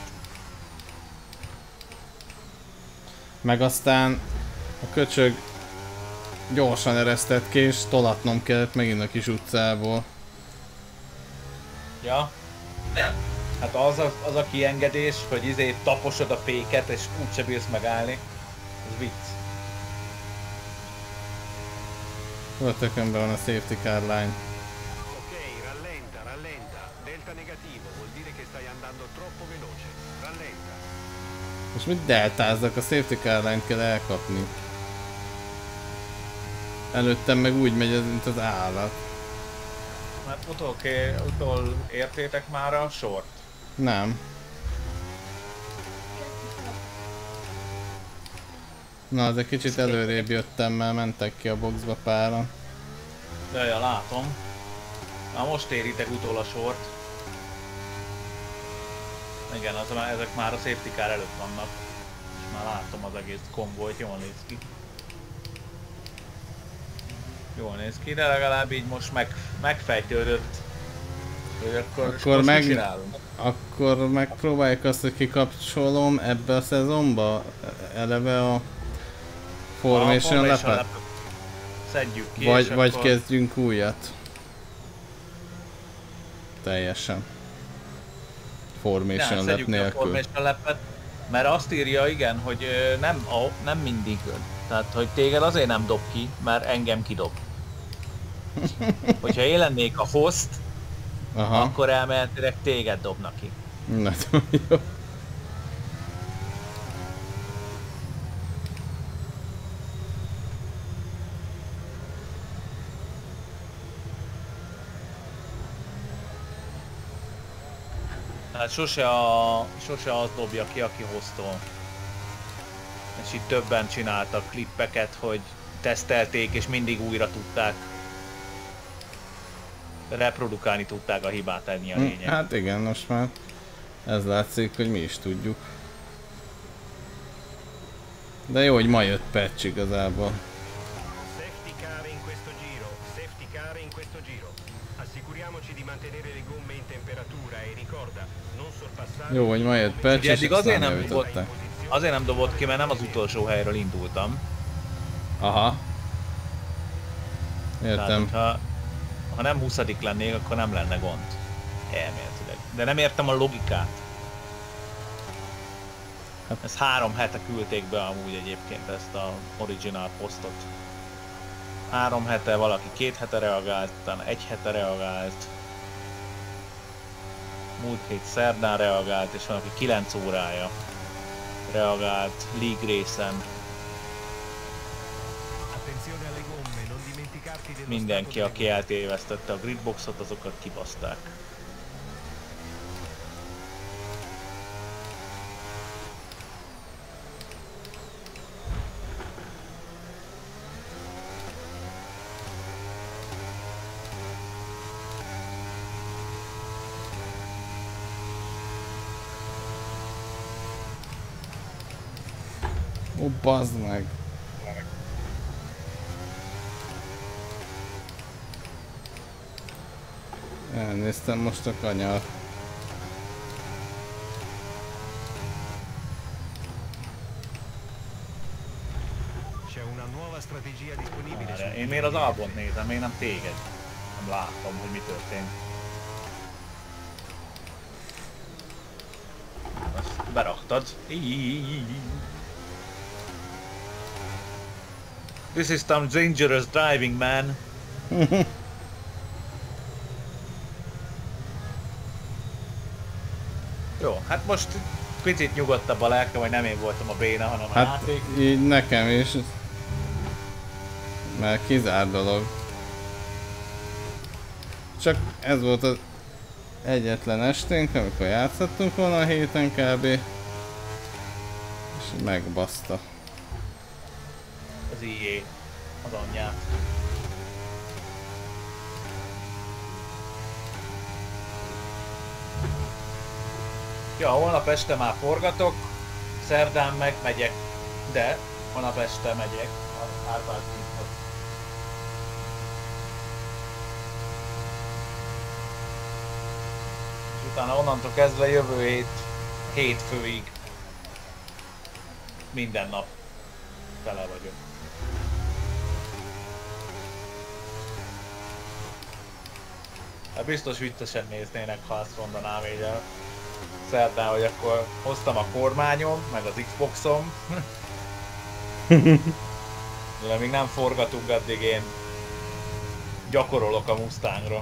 Meg aztán a köcsög gyorsan eresztett ki, és tolatnom kellett megint a kis utcából. Ja? Hát az a, az a kiengedés, hogy izé taposod a féket és úgyse bírsz megállni. Ez vicc. Hol a tökönben van a safety car line? Ok, rallenta, rallenta. Delta negativo, vuol dire che stai andando troppo veloce. Rallenta. Most mit deltázzak? A safety car line-t kell elkapni. Előttem meg úgy megy, mint az állat. Mert utol, utol értétek már a sort? Nem. Na, de kicsit előrébb jöttem, mert mentek ki a boxba páran. De ja, látom. Na most éritek utol a sort. Igen, az, ezek már a safety car előtt vannak. És már látom az egész konvojt, jól néz ki. Jól néz ki, de legalább így most meg, megfejtődött. Hogy akkor, akkor meg, akkor megpróbáljuk azt, hogy kikapcsolom ebbe a szezonba eleve a Formation Lap-et. Szedjük ki, vagy, vagy akkor... kezdjünk újat. Teljesen. Formation Lap nélkül. A Formation Lap-et, mert azt írja, igen, hogy nem, nem mindig. Tehát, hogy téged azért nem dob ki, mert engem kidob. Hogyha én lennék a host, aha, akkor elméletileg téged dobnak ki. Na, jó. Hát sose, a, sose az dobja ki, aki hostol. És itt többen csináltak klippeket, hogy tesztelték és mindig újra tudták. Reprodukálni tudták a hibát, ennyi a lényeg. Hát igen, most már ez látszik, hogy mi is tudjuk. De jó, hogy ma jött patch igazából. Safety car in questo giro, safety car in questo giro. Assicuriamoci di mantenere le gomme in temperatura e ricorda, non sorpassare. Jó, hogy ma jött patch, és eddig azért nem dobott, azért nem dobott ki, mert nem az utolsó helyről indultam. Aha. Értem. Tehát, ha nem huszadik lennék, akkor nem lenne gond. Elméletileg. De nem értem a logikát. Hát. Ezt három hete küldték be amúgy egyébként ezt a original posztot. Három hete, valaki két hete reagált, utána egy hete reagált. Múlt hét szerdán reagált, és valaki kilenc órája reagált League részen. Mindenki, aki eltévesztette a gridboxot, azokat kibaszták. Ó, bazd meg! Elnéztem most a kanyar. Várja, én miért az Albont nézem, én nem téged. Nem látom, hogy mi történt. Azt beraktad. This is some dangerous driving, man. Jó, hát most picit nyugodtabb a lelke, vagy nem én voltam a béna, hanem a hát játék. Így nekem is. Mert kizár dolog. Csak ez volt az egyetlen esténk, amikor játszottunk volna a héten kb. És És megbaszta. Az i á, az anyját. Ja, holnap este már forgatok, szerdán meg megyek, de holnap este megyek az Árpád-hídhoz. És utána onnantól kezdve jövő hét, hétfőig minden nap tele vagyok. Hát biztos viccesen néznének, ha azt mondanám így el szerdán, hogy akkor hoztam a kormányom, meg az Xboxom. De még nem forgatunk, addig én gyakorolok a Mustangra.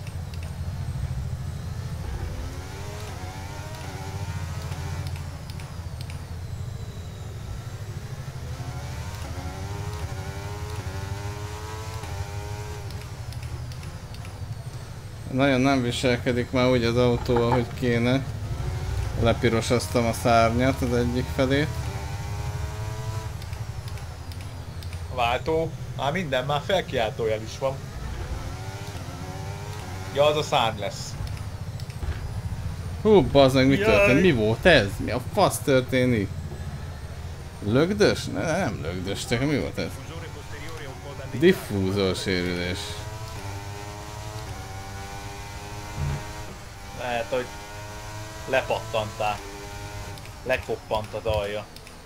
Nagyon nem viselkedik már úgy az autó, ahogy kéne. Lepirosoztam a szárnyat az egyik felé. A váltó, már minden, már felkiáltójel is van. Ja, az a szárny lesz. Hú, bazd meg, mi Jaj. történt? Mi volt ez? Mi a fasz történik? Lögdös? Ne, nem lögdös, csak mi volt ez? Diffúzor sérülés. Lehet, hogy lepattantál. Lekoppant az alja.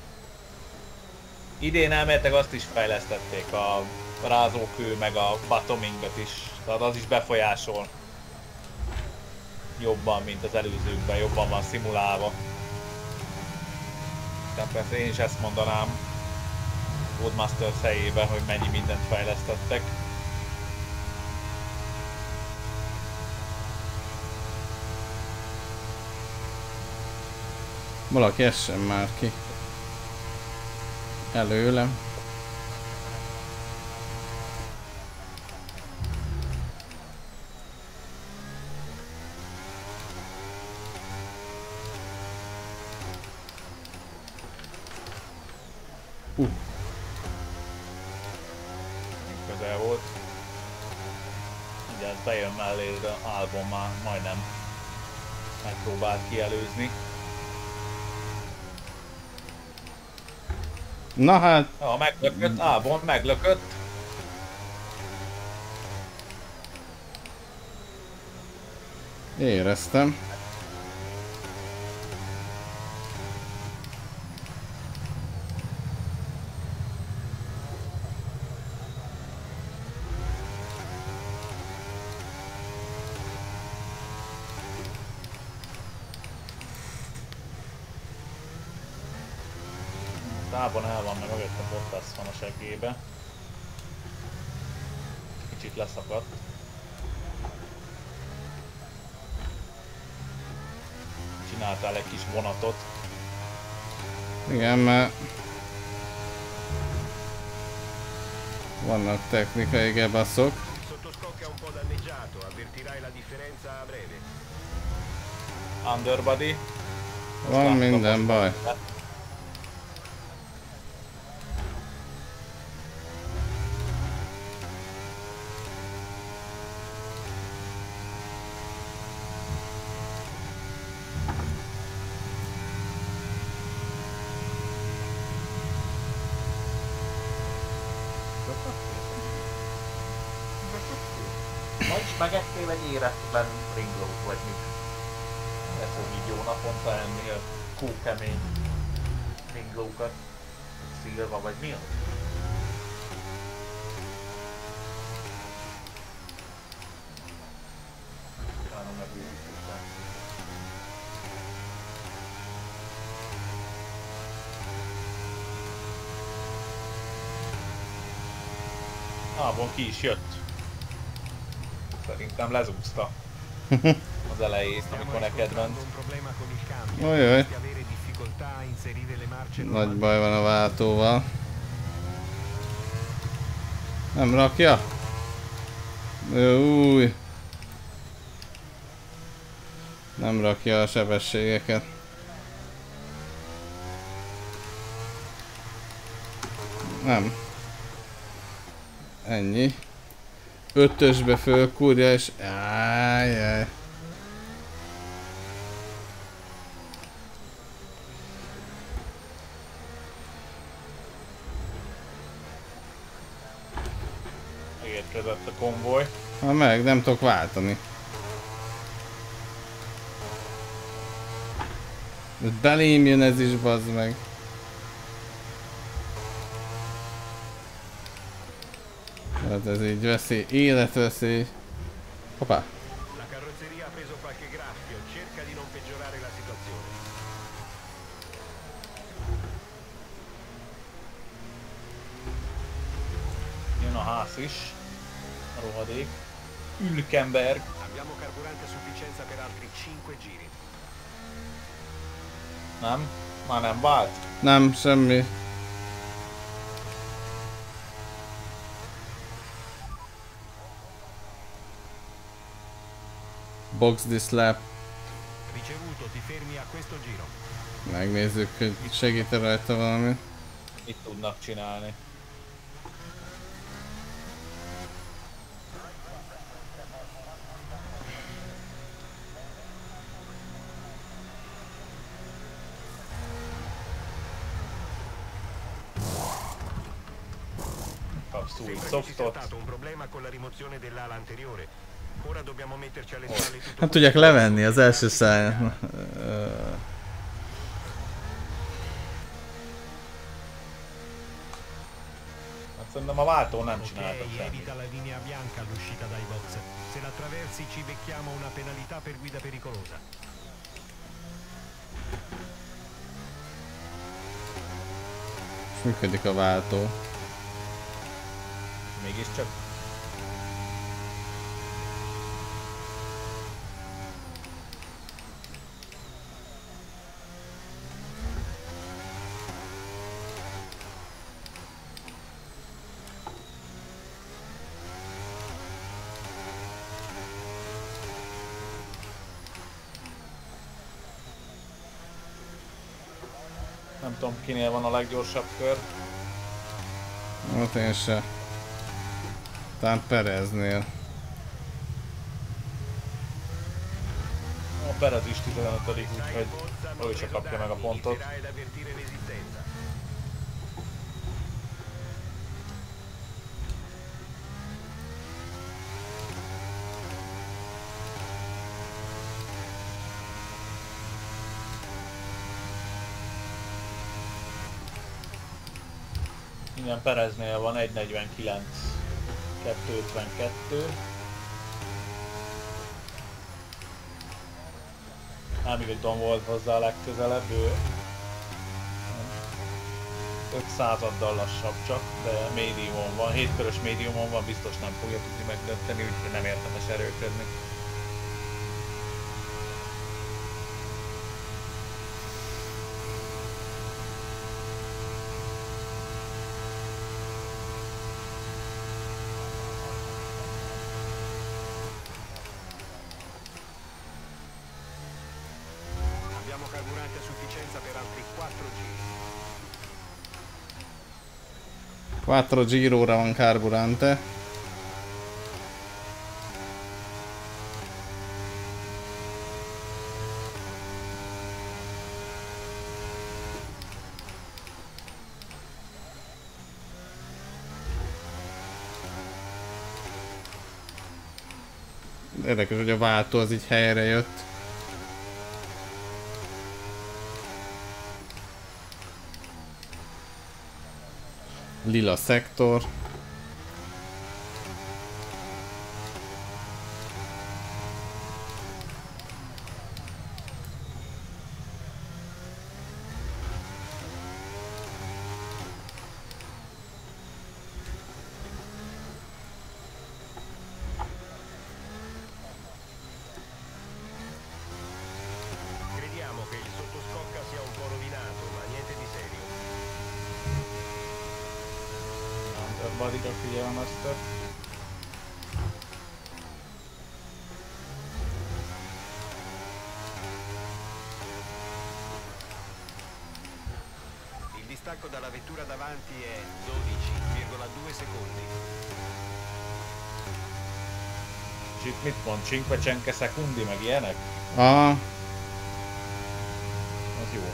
Idén elméletileg azt is fejlesztették, a rázókő meg a bottomingot is. Tehát az is befolyásol. Jobban, mint az előzőkben, jobban van szimulálva. Tehát persze én is ezt mondanám Codemasters helyében, hogy mennyi mindent fejlesztettek. Valaki essen már ki. Előlem. Uh. Közel volt. Ugye ez bejön mellé, de Albon már majdnem megpróbált kielőzni. Na hát. Ja, meglökött, Albon meglökött. Éreztem. Távon el van, meg mögöttem Bottas van a seggébe. Kicsit leszakadt. Csináltál egy kis vonatot. Igen, mert vannak technikai gebaszok. Underbody. Van minden baj. Ma is megettél egy éretlen ringlót, vagy mit? Ne fog így jó naponta enni a kókemény ringlókat. Szilva, vagy mi az? Kívánom meg úgy után. Ábon ki is jött. Szerintem lezúzta az elejét, amikor neked ment. Ojjaj. Nagy baj van a váltóval. Nem rakja? Új. Nem rakja a sebességeket. Nem. Ennyi. Ötösbe fölkúrja és... Ájjaj. Megérkezett a konvoj. Ha meg, nem tudok váltani. Belém jön ez is, bazd meg. Hát ez így veszély, életveszély. Hoppá. La carrozzeria ha preso qualche graffio, cerca di non peggiorare la situazione. Jön a ház is. A rohadék. Hülkenberg. Abbiamo carburante a sufficienza per altri cinque giri. Nem? Már nem vált? Nem, semmi. Box this lap. Ricevuto, ti fermi a questo giro. Megnézzük, hogy segít-e rajta valami. Mit tudnak csinálni? Kapsz új Sembra che ci sia softot. stato un problema con la rimozione dell'ala anteriore. Ora dobbiamo metterci alle spalle tutto. Nem tudják levenni az első száját. Hát szerintem a váltó nem csináltak Ok, semmit. evita la linea bianca all'uscita dai box. Se la attraversi ci becchiamo una penalità per guida pericolosa. Működik a váltó. Mégiscsak. Nem tudom, kinél van a leggyorsabb kör. Hát én se. Talán Pereznél. A Perez is tizenötödik, úgyhogy ő se kapja meg a pontot. Inizierai ad avvertire l'esistenza. Minden Pereznél van egy negyvenkilenc, kettő ötvenkettő. Hamilton volt hozzá a legközelebb, ő öt századdal lassabb csak, de médiumon van, hét körös médiumon van, biztos nem fogja tudni megdönteni, úgyhogy nem érdemes erőködni. Abbiamo carburante a sufficienza per altri quattro giri. quattro Giróra van carburante. Érdekes, hogy a váltó az így helyre jött. Lila szektor. Crediamo che il sottoscocca sia un po' rovinato, ma niente di serio. Underbody-ra figyelmeztet. Il distacco dalla vettura davanti è dodici virgola due secondi. És itt mit mond? cinque szekundi meg ilyenek? Aha. Az jó.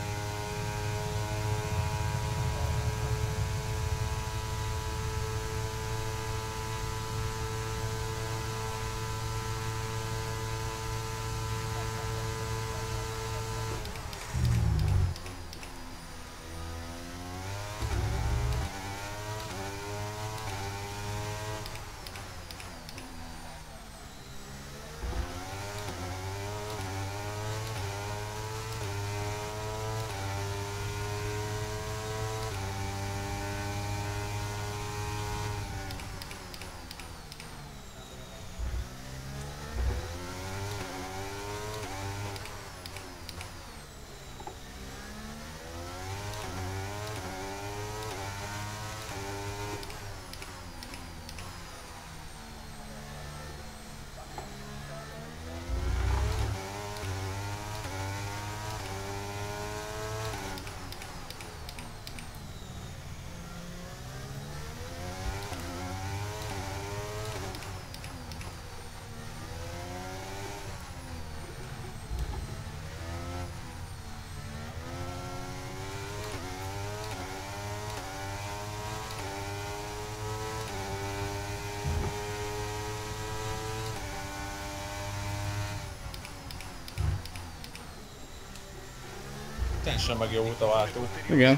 Teljesen megjavult a váltó. Igen.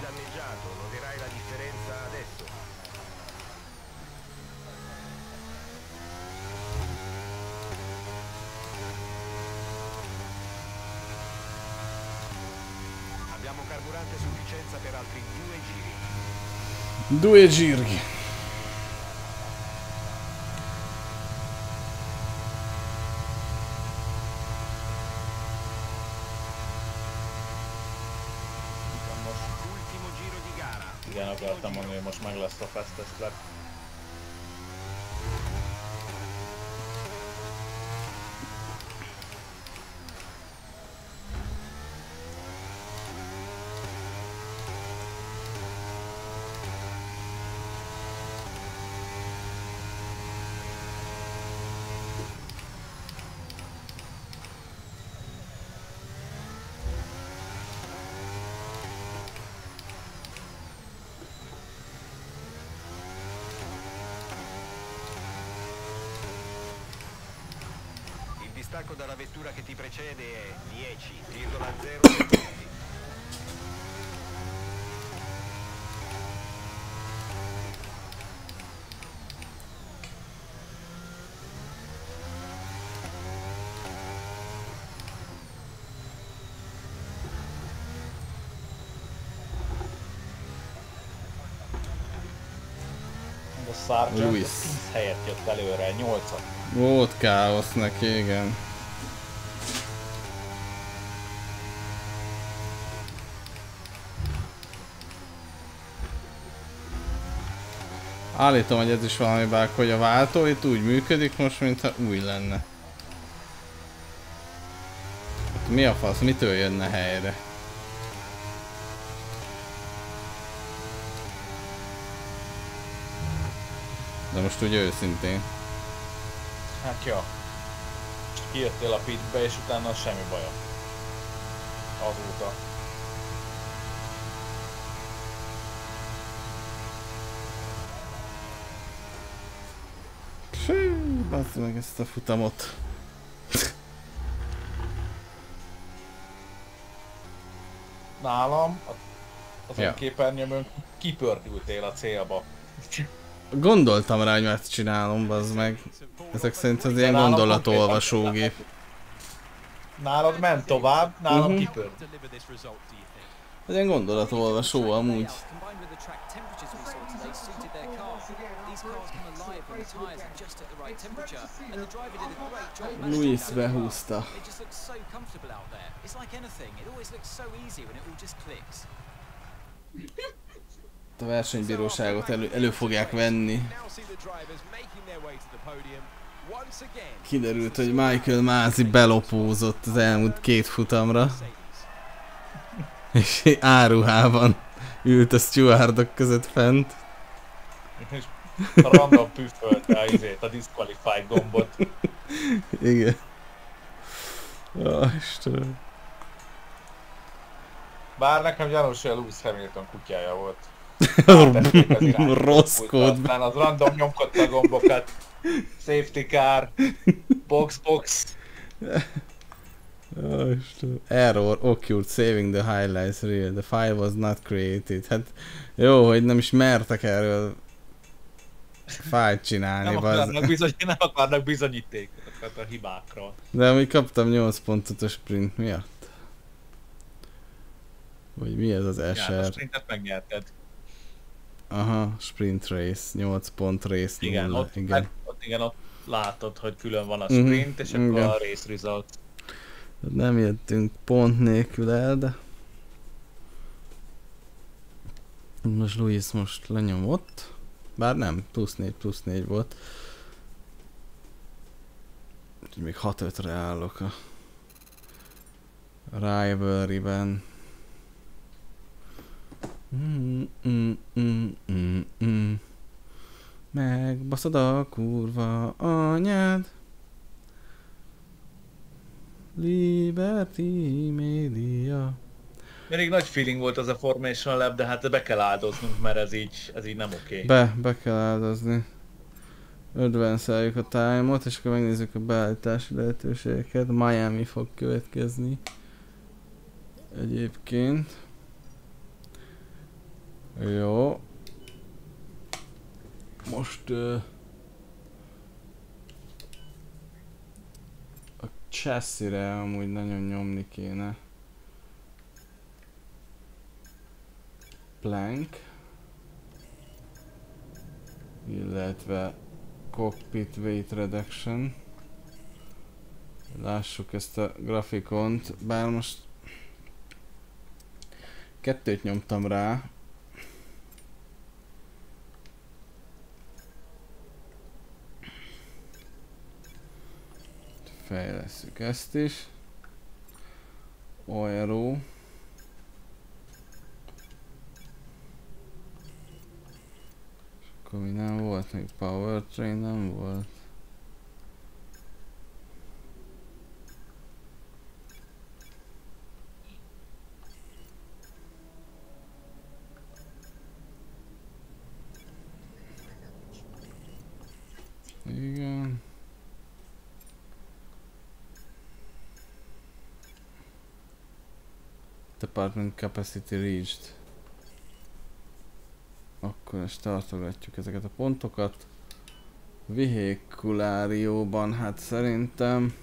Abbiamo carburante a sufficienza per altri due giri. Due giri. Igen, akartam mondani, hogy most meg lesz a fastest lap. Il distacco dalla vettura che ti precede è dieci virgola zero secondi. A Sargent Lewis. tíz helyet jött előre, nyolcat. Volt káosz neki, igen. Állítom, hogy ez is valami bár, hogy a váltó itt úgy működik most, mintha új lenne. Hát mi a fasz? Mitől jönne helyre? De most ugye őszintén. Hát ja. Most kijöttél a pitbe és utána semmi baja. Azóta. Fű, bassz meg ezt a futamot. Nálam az Ja. ja. képernyőmön kipördültél a célba. Gondoltam rá, hogy megcsinálom, bazd meg. Ezek szerint az ilyen nálam gondolatolvasógép. Nálad ment tovább, nálam Mhm. kipörd. Ez ilyen gondolatolvasó amúgy. Luis behúzta. A versenybíróságot elő, elő fogják venni. Kiderült, hogy Michael Masi belopózott az elmúlt két futamra. És áruhában ült a stewardok között fent. És a random püffölte a izét, a disqualified gombot. Igen. Ó, Istenem. Bár nekem gyanús, hogy a Lewis Hamilton kutyája volt. Rossz kód. Aztán az random nyomkodta a gombokat. Safety car, box box. Oh, error occurred saving the highlights reel. The file was not created. Hát jó, hogy nem is mertek erről fájt csinálni. Nem akarnak, bizony, nem akarnak bizonyítékokat a hibákról. De amíg kaptam nyolc pontot a sprint miatt. Vagy mi ez az es er? Ja, a sprintet megnyerted. Aha, sprint race, nyolc pont race igen, nulla. ott, Igen. meg, ott, igen, ott látod, hogy külön van a sprint, uh-huh. és akkor igen. A race result. Nem jöttünk pont nélkül el, de... Most Lewis most lenyomott. Bár nem, plusz négy, plusz négy volt. Úgyhogy még hat ötre állok a rivalry-ben. Mm, mm, mm, mm, mm. Megbaszod a kurva anyád. Liberty Media. Mindig nagy feeling volt az a Formation Lab, de hát be kell áldoznunk, mert ez így, ez így nem oké. Okay. Be, be kell áldozni. Advance-eljük a time-ot, és akkor megnézzük a beállítási lehetőségeket. Miami fog következni. Egyébként. Jó. Most... Uh, a chassis-re amúgy nagyon nyomni kéne. Plank. Illetve cockpit weight reduction. Lássuk ezt a grafikont, bár most kettőt nyomtam rá. Fejlesszük ezt is. Aero. Akkor mi nem volt? Még powertrain nem volt. Igen. Department capacity reached. Akkor ezt tartogatjuk ezeket a pontokat. Vehikulárióban, hát szerintem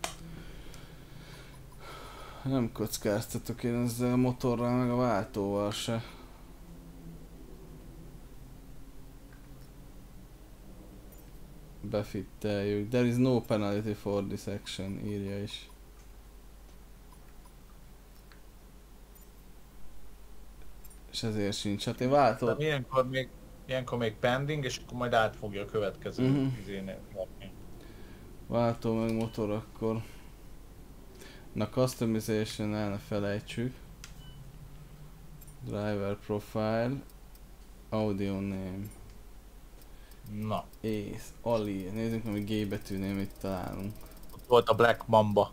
nem kockáztatok én ezzel a motorral, meg a váltóval se. Befitteljük. There is no penalty for this action, írja is. És ezért sincs. Hát én váltott... Ilyenkor még, ilyenkor még pending, és akkor majd át fogja a következő uh-huh. izénél kapni. Váltó meg motor akkor. Na, customization el ne felejtsük. Driver profile. Audio name. Na. Ace, Ali. Nézzük meg, hogy G betűnél mit találunk. Ott volt a Black Mamba.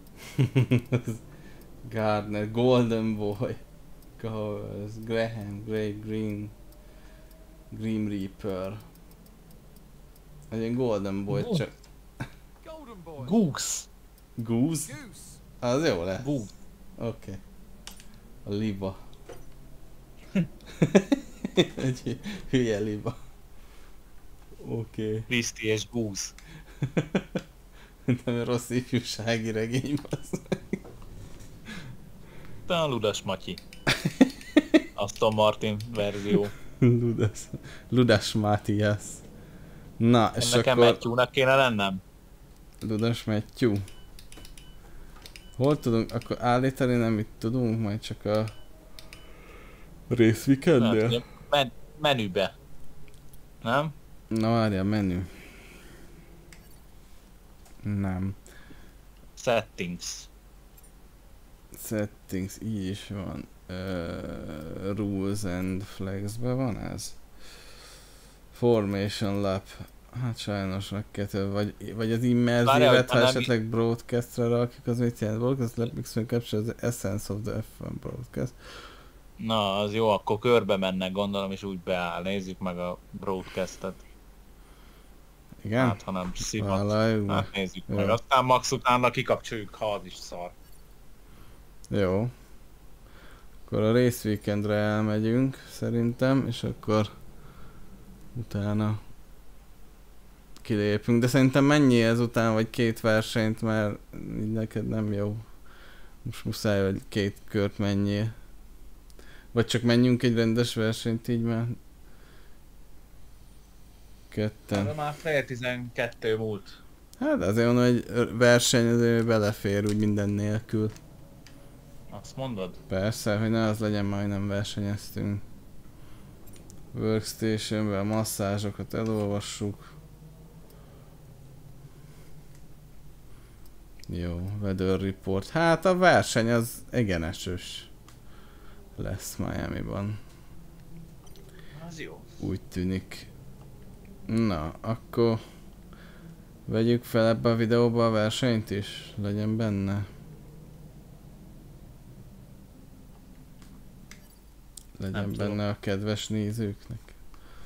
Gardner, Golden Boy. Covers, Graham, Grey, Green. Grim Reaper. Egy ilyen Golden Boy, uh. csak... Goose. Goose? Az jó lesz. Goose. Oké. Okay. A liba. Egy hülye liba. Oké. Okay. Kriszti és Goose. Nem rossz ifjúsági regény, bassz. Te a Ludas Matyi. Aston Martin verzió. Ludas. Ludas Matthias. Na, és nekem akkor... Matthew-nak kéne lennem? Ludas Matthew. Hol tudunk? Akkor állítani nem itt tudunk, majd csak a... Race Weekendnél? Men menübe. Nem? Na várjál, menü. Nem. Settings. Settings, így is van. uh, Rules and Flags-ben van ez? Formation Lab. Hát sajnos megkettő, vagy, vagy az immerzívet, ha esetleg broadcastra rakjuk, az mit jelent? Broadcast Lab Mixing Capture the essence of the ef egy broadcast. Na, az jó, akkor körbe mennek, gondolom, és úgy beáll. Nézzük meg a broadcastet. Igen? Hát, ha nem szivat. Hát nézzük jó. Meg. Aztán max utána kikapcsoljuk, ha az is szar. Jó. Akkor a race weekendre elmegyünk, szerintem, és akkor utána kilépünk, de szerintem mennyi ezután, vagy két versenyt, mert így neked nem jó. Most muszáj, hogy két kört menjél. Vagy csak menjünk egy rendes versenyt így már. Ketten. De már fél tizenkettő múlt. Hát azért mondom, hogy verseny azért belefér úgy minden nélkül. Azt mondod? Persze, hogy ne az legyen, majd nem versenyeztünk. Workstation-ben a masszázsokat elolvassuk. Jó, weather report. Hát a verseny az igen esős lesz Miami-ban. Az jó. Úgy tűnik. Na, akkor vegyük fel ebbe a videóba a versenyt is, legyen benne. Legyen nem benne tudom. A kedves nézőknek.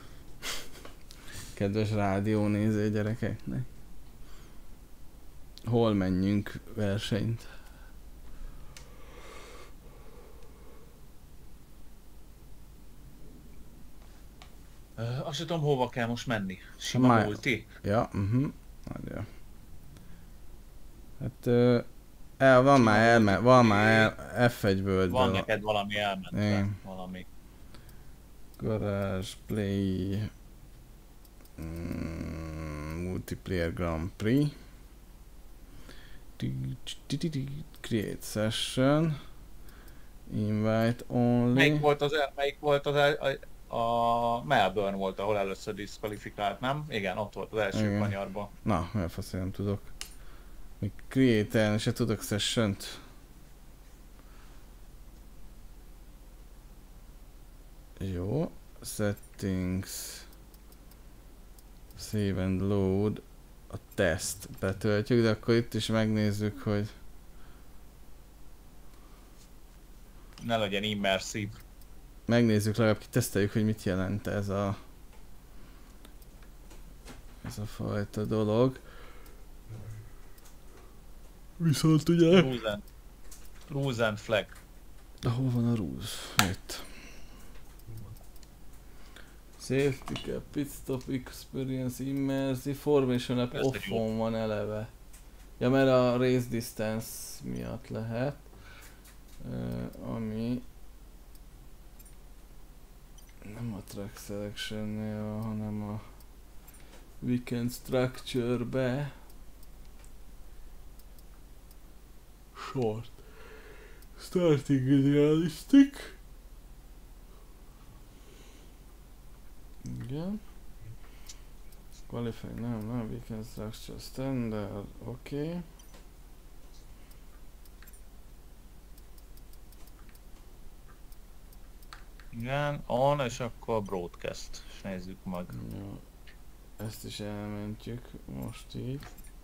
Kedves rádió néző gyerekeknek. Hol menjünk versenyt? Uh, azt tudom, hova kell most menni. Sima My... multi? Ja, mhm. Uh-huh. Nagyon. Hát uh, el, van Sima már elme, van már el, ef egy World. Van neked valami elment. Valami. Garage Play mm, Multiplayer Grand Prix. Create Session. Invite Only. Melyik volt az, el, melyik volt az el, a, a Melbourne volt, ahol először diszkvalifikált, nem? Igen, ott volt az első Igen. kanyarban. Na, mert fasz, nem tudok. Még Create-elni se tudok Session-t. Jó. Settings. Save and load. A test betöltjük, de akkor itt is megnézzük, hogy... Ne legyen immerszív. Megnézzük, legalább kiteszteljük, hogy mit jelent ez a... Ez a fajta dolog. Viszont ugye... Rules and, rules and flag. De hol van a rules? Itt. Safety cap, pit stop, experience, immersive, formation app off-on van eleve. Ja, mert a race distance miatt lehet. Uh, ami... Nem a track selection-nél, hanem a weekend structure-be. Short. Starting is realistic. Igen. Qualify, nem, nem, weekend structure standard, oké. Okay. Igen, on, és akkor broadcast, és nézzük meg. Jó. Ezt is elmentjük most így.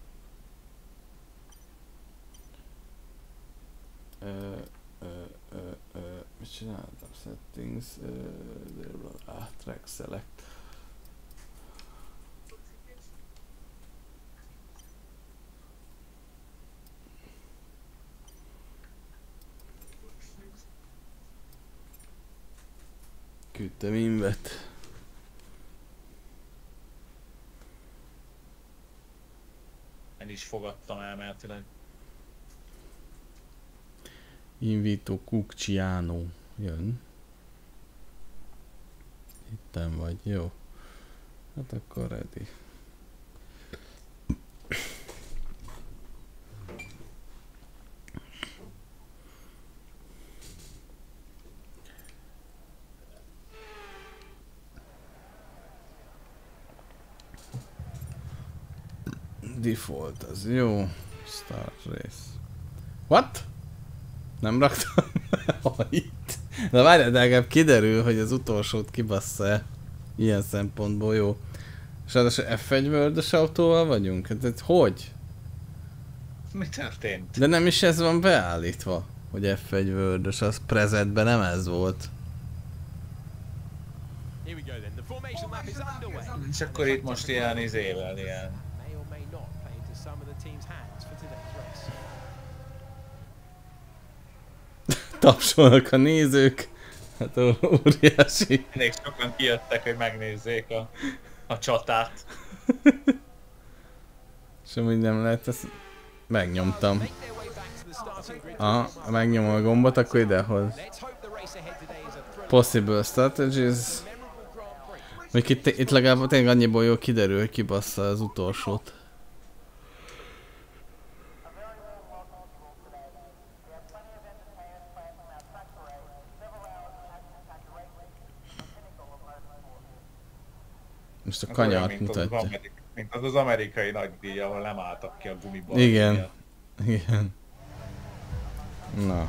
Uh, uh, uh, uh, mit csináltam? Settings, uh, ah, track select. Küldtem invet. Én is fogadtam elméletileg. Invito Cucciano jön. Itten vagy, jó. Hát akkor ready. Default, az jó. Start race. What? Nem raktam? Itt. Na várjál, de legalább kiderül, hogy az utolsót kibassza-e. Ilyen szempontból jó. És az ef egy World-ös autóval vagyunk? Hát ez hogy? Mi történt? De nem is ez van beállítva, hogy ef egy World-ös, az prezetben nem ez volt. Here we go then. The formation lap is underway. És akkor itt most ilyen izével, ilyen... May or may not play into some of the team's hands for today's race. Tapsolnak a nézők. Hát óriási. Elég sokan kijöttek, hogy megnézzék a, a csatát. És amúgy nem lehet, ezt megnyomtam. Aha, megnyomom a gombot, akkor idehoz. Possible strategies. Még itt, itt legalább tényleg annyiból jó kiderül, hogy kibassza az utolsót. Most a kanyart mutatja. Az amerikai, mint az az amerikai nagydíj, ahol nem álltak ki a gumiból. Igen. Igen. Na.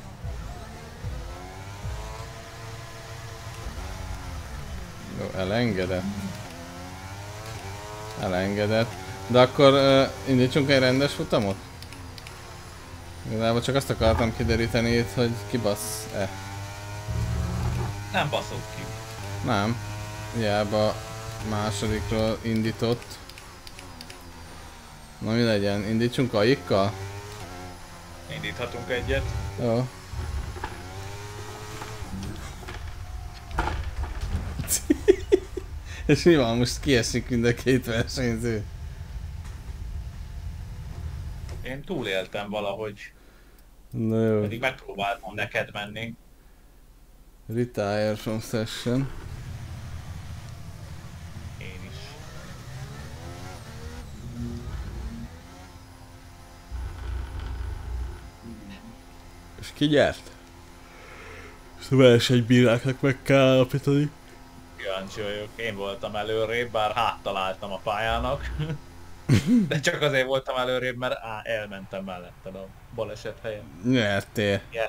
Jó, elengedett. Elengedett. De akkor uh, indítsunk egy rendes futamot? Igazából csak azt akartam kideríteni itt, hogy kibassz-e. Nem baszok ki. Nem. Hiába másodikról indított. Na mi legyen? Indítsunk aikkal? Indíthatunk egyet. Jó. És mi van? Most kiesik mind a két versenyző? Én túléltem valahogy. Na jó. Pedig megpróbáltam neked menni. Retire from session. Én is. És ki nyert? Ezt a versenybíráknak meg kell állapítani. Kíváncsi vagyok. Én voltam előrébb, bár háttaláltam a pályának. De csak azért voltam előrébb, mert á, elmentem melletted a baleset helyen. Nyertél. Yeah.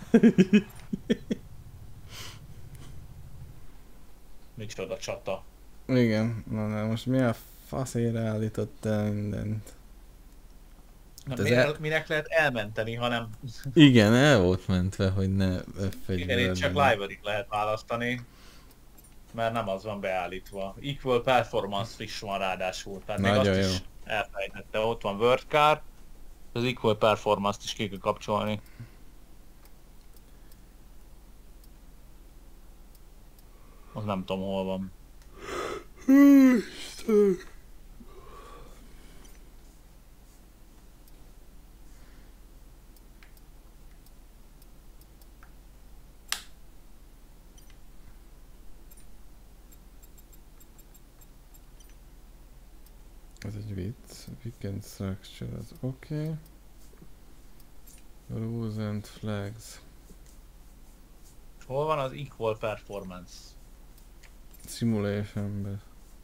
Micsoda csata. Igen, na, na most mi a faszére állított el mindent? Hát ez minek, el... minek lehet elmenteni, hanem... Igen, el volt mentve, hogy ne ef egy Igen, itt csak live-ig lehet választani. Mert nem az van beállítva. Equal Performance friss van ráadásul. Tehát még azt jó. is elfelejtette. Ott van World Car. Az Equal Performance-t is ki kell kapcsolni. Az nem tudom hol van. Ez egy vicc. Weekend structure az oké. Okay. Rules and flags. Hol van az Equal Performance? Simulationben.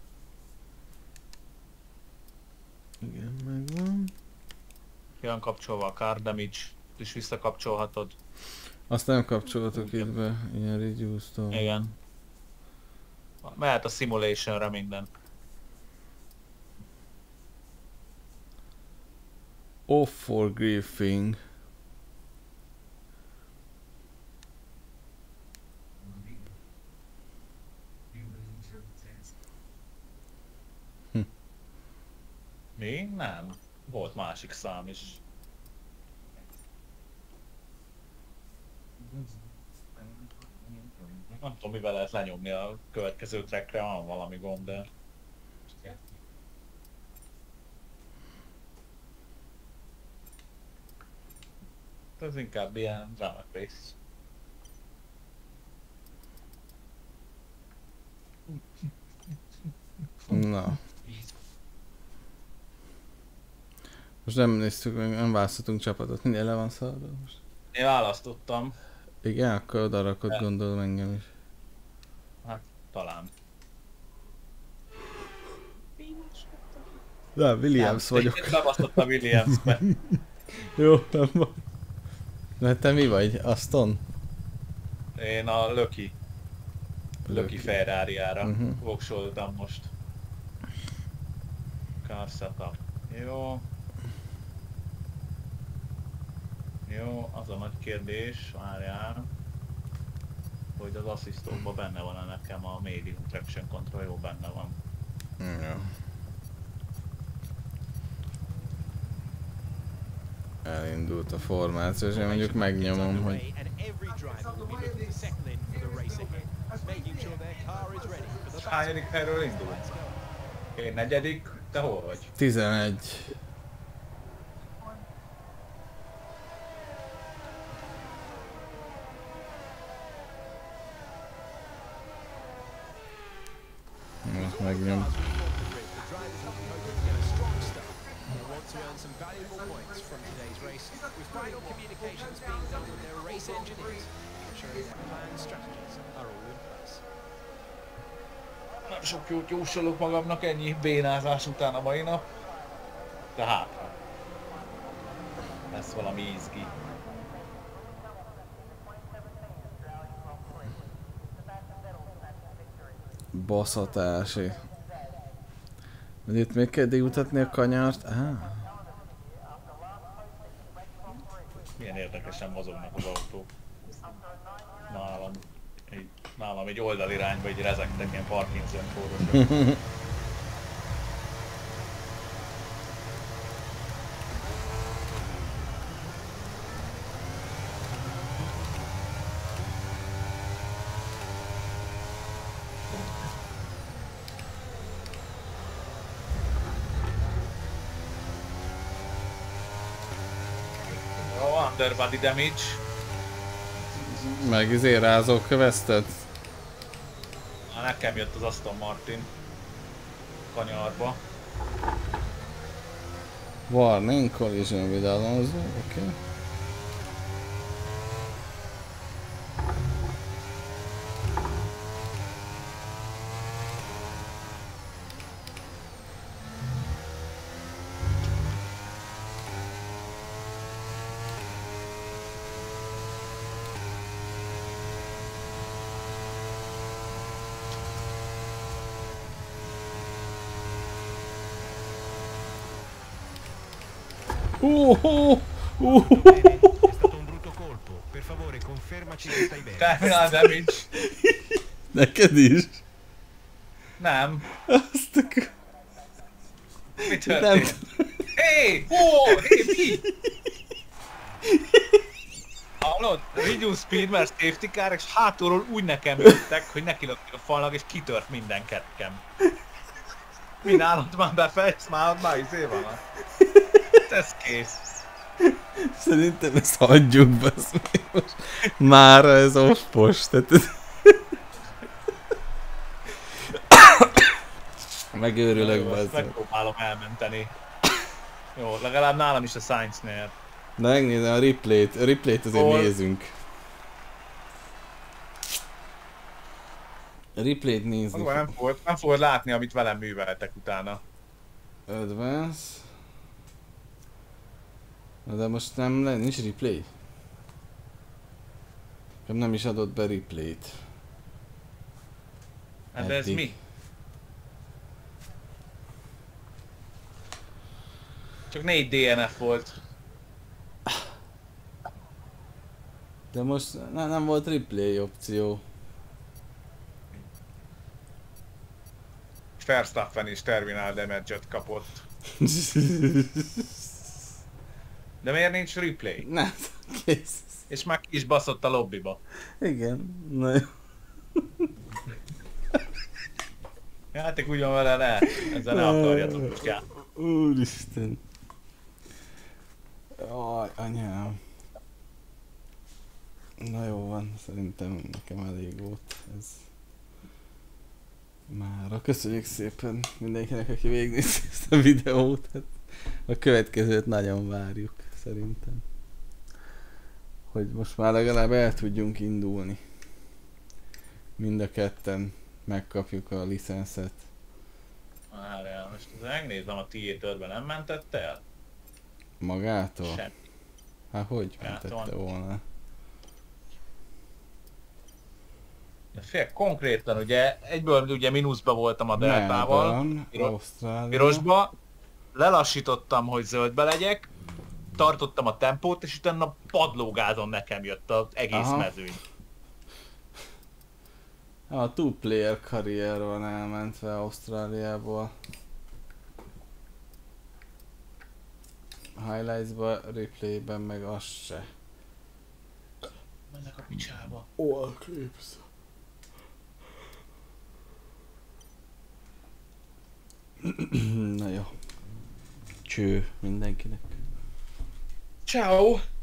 Igen, megvan. Ki van kapcsolva a Car Damage, és visszakapcsolhatod. Azt nem kapcsolatok itt be, ilyen reduced-tól. Igen. Mehet a Simulationre minden. Off for griefing. Hm. Mi? Nem. Volt másik szám is. Nem tudom, mivel lehet lenyomni a következő trackre, van valami gomb, de... Ez inkább ilyen drama race. Na. Most nem néztük meg, nem választottunk csapatot, mindjárt le van szarva most. Én választottam. Igen, akkor oda rakod, ja. Gondolom engem is. Hát, talán. Nem, Williams nem, vagyok. Én bebasztott a Williamsbe. Jó, nem van. Mert te mi vagy? Aston? Én a Löki. Löki Ferrari-ára uh-huh. voksoltam most. Car setup. Jó. Jó, az a nagy kérdés, várjál, hogy az asszisztókban benne van-e nekem a medium traction control, jó, benne van. Ja. Elindult a formáció, és én mondjuk megnyomom, hogy... Hányadik helyről indul? Én negyedik, te hol vagy? tizenegy. Most megnyom. To earn some valuable points from today's race, with final communications being done with their race engineers, ensuring their planned strategies are all in place. Nem sok jót jósolok magamnak ennyi bénázás után a mai nap. De hát, lesz valami izgi. Baszatási. Hogy itt még kell délutatni a kanyart? Ah. Milyen érdekesen mozognak az autók. Nálam egy, nálam egy oldalirányba így rezegtek ilyen Parkinson-kórosok. Underbody damage. Meg izé rázó kövezted? Na, nekem jött az Aston Martin kanyarba. Warning, collision with Alonso, oké. Okay. Uh, uh, uh. È stato un brutto colpo. Per favore, confermaci che stai bene. Terminal damage. Neked is? Nem. Azt a... Mi történt? Hé! Ó! Hé, mi? Hallod? Reduce speed, mert safety car, és hátulról úgy nekem jöttek, hogy nekilöttek a falnak, és kitört minden ketkem. Mi nálad már befejsz, már már izé van. Ez kész. Szerintem ezt hagyjuk, basz meg most. Mára ez off-pos, tehát... Megőrülök, basz meg. Megpróbálom elmenteni. Jó, legalább nálam is a Sainz nyer. De megnézem a replayt, a replayt azért Hol? nézzünk. A replayt nézni. Nem fogod, nem fogod látni, amit velem műveltek utána. Advance. Na de most nem le, nincs replay. Nem is adott be replayt. Hát de ez Eddig. mi? Csak négy dé en ef volt. De most ne, nem volt replay opció. Verstappen is terminal damage-et kapott. De miért nincs replay? Nem, kész. És már ki is baszott a lobbiba. Igen, na jó. Játék úgy van vele, ne. Ezzel ne akarjatok muskát. Úristen. Jaj, anyám. Na jó van, szerintem nekem elég volt ez. Mára köszönjük szépen mindenkinek, aki végignézte ezt a videót. Hát a következőt nagyon várjuk, szerintem. Hogy most már legalább el tudjunk indulni. Mind a ketten megkapjuk a licenszet. Várjál, most megnézem, a tiétörben nem mentette el? Magától? Semmi. Hát hogy Magától. mentette volna? Fél, konkrétan ugye, egyből ugye mínuszba voltam a deltával, Melbourne, piro Ausztrália. pirosba, lelassítottam, hogy zöldbe legyek, tartottam a tempót, és utána padlógázon nekem jött az egész Aha. mezőny. A two-player karrier van elmentve Ausztráliából. Highlights-ba, replayben meg az se. Mennek a picsába. All clips. Na jó. Cső mindenkinek. Ciao.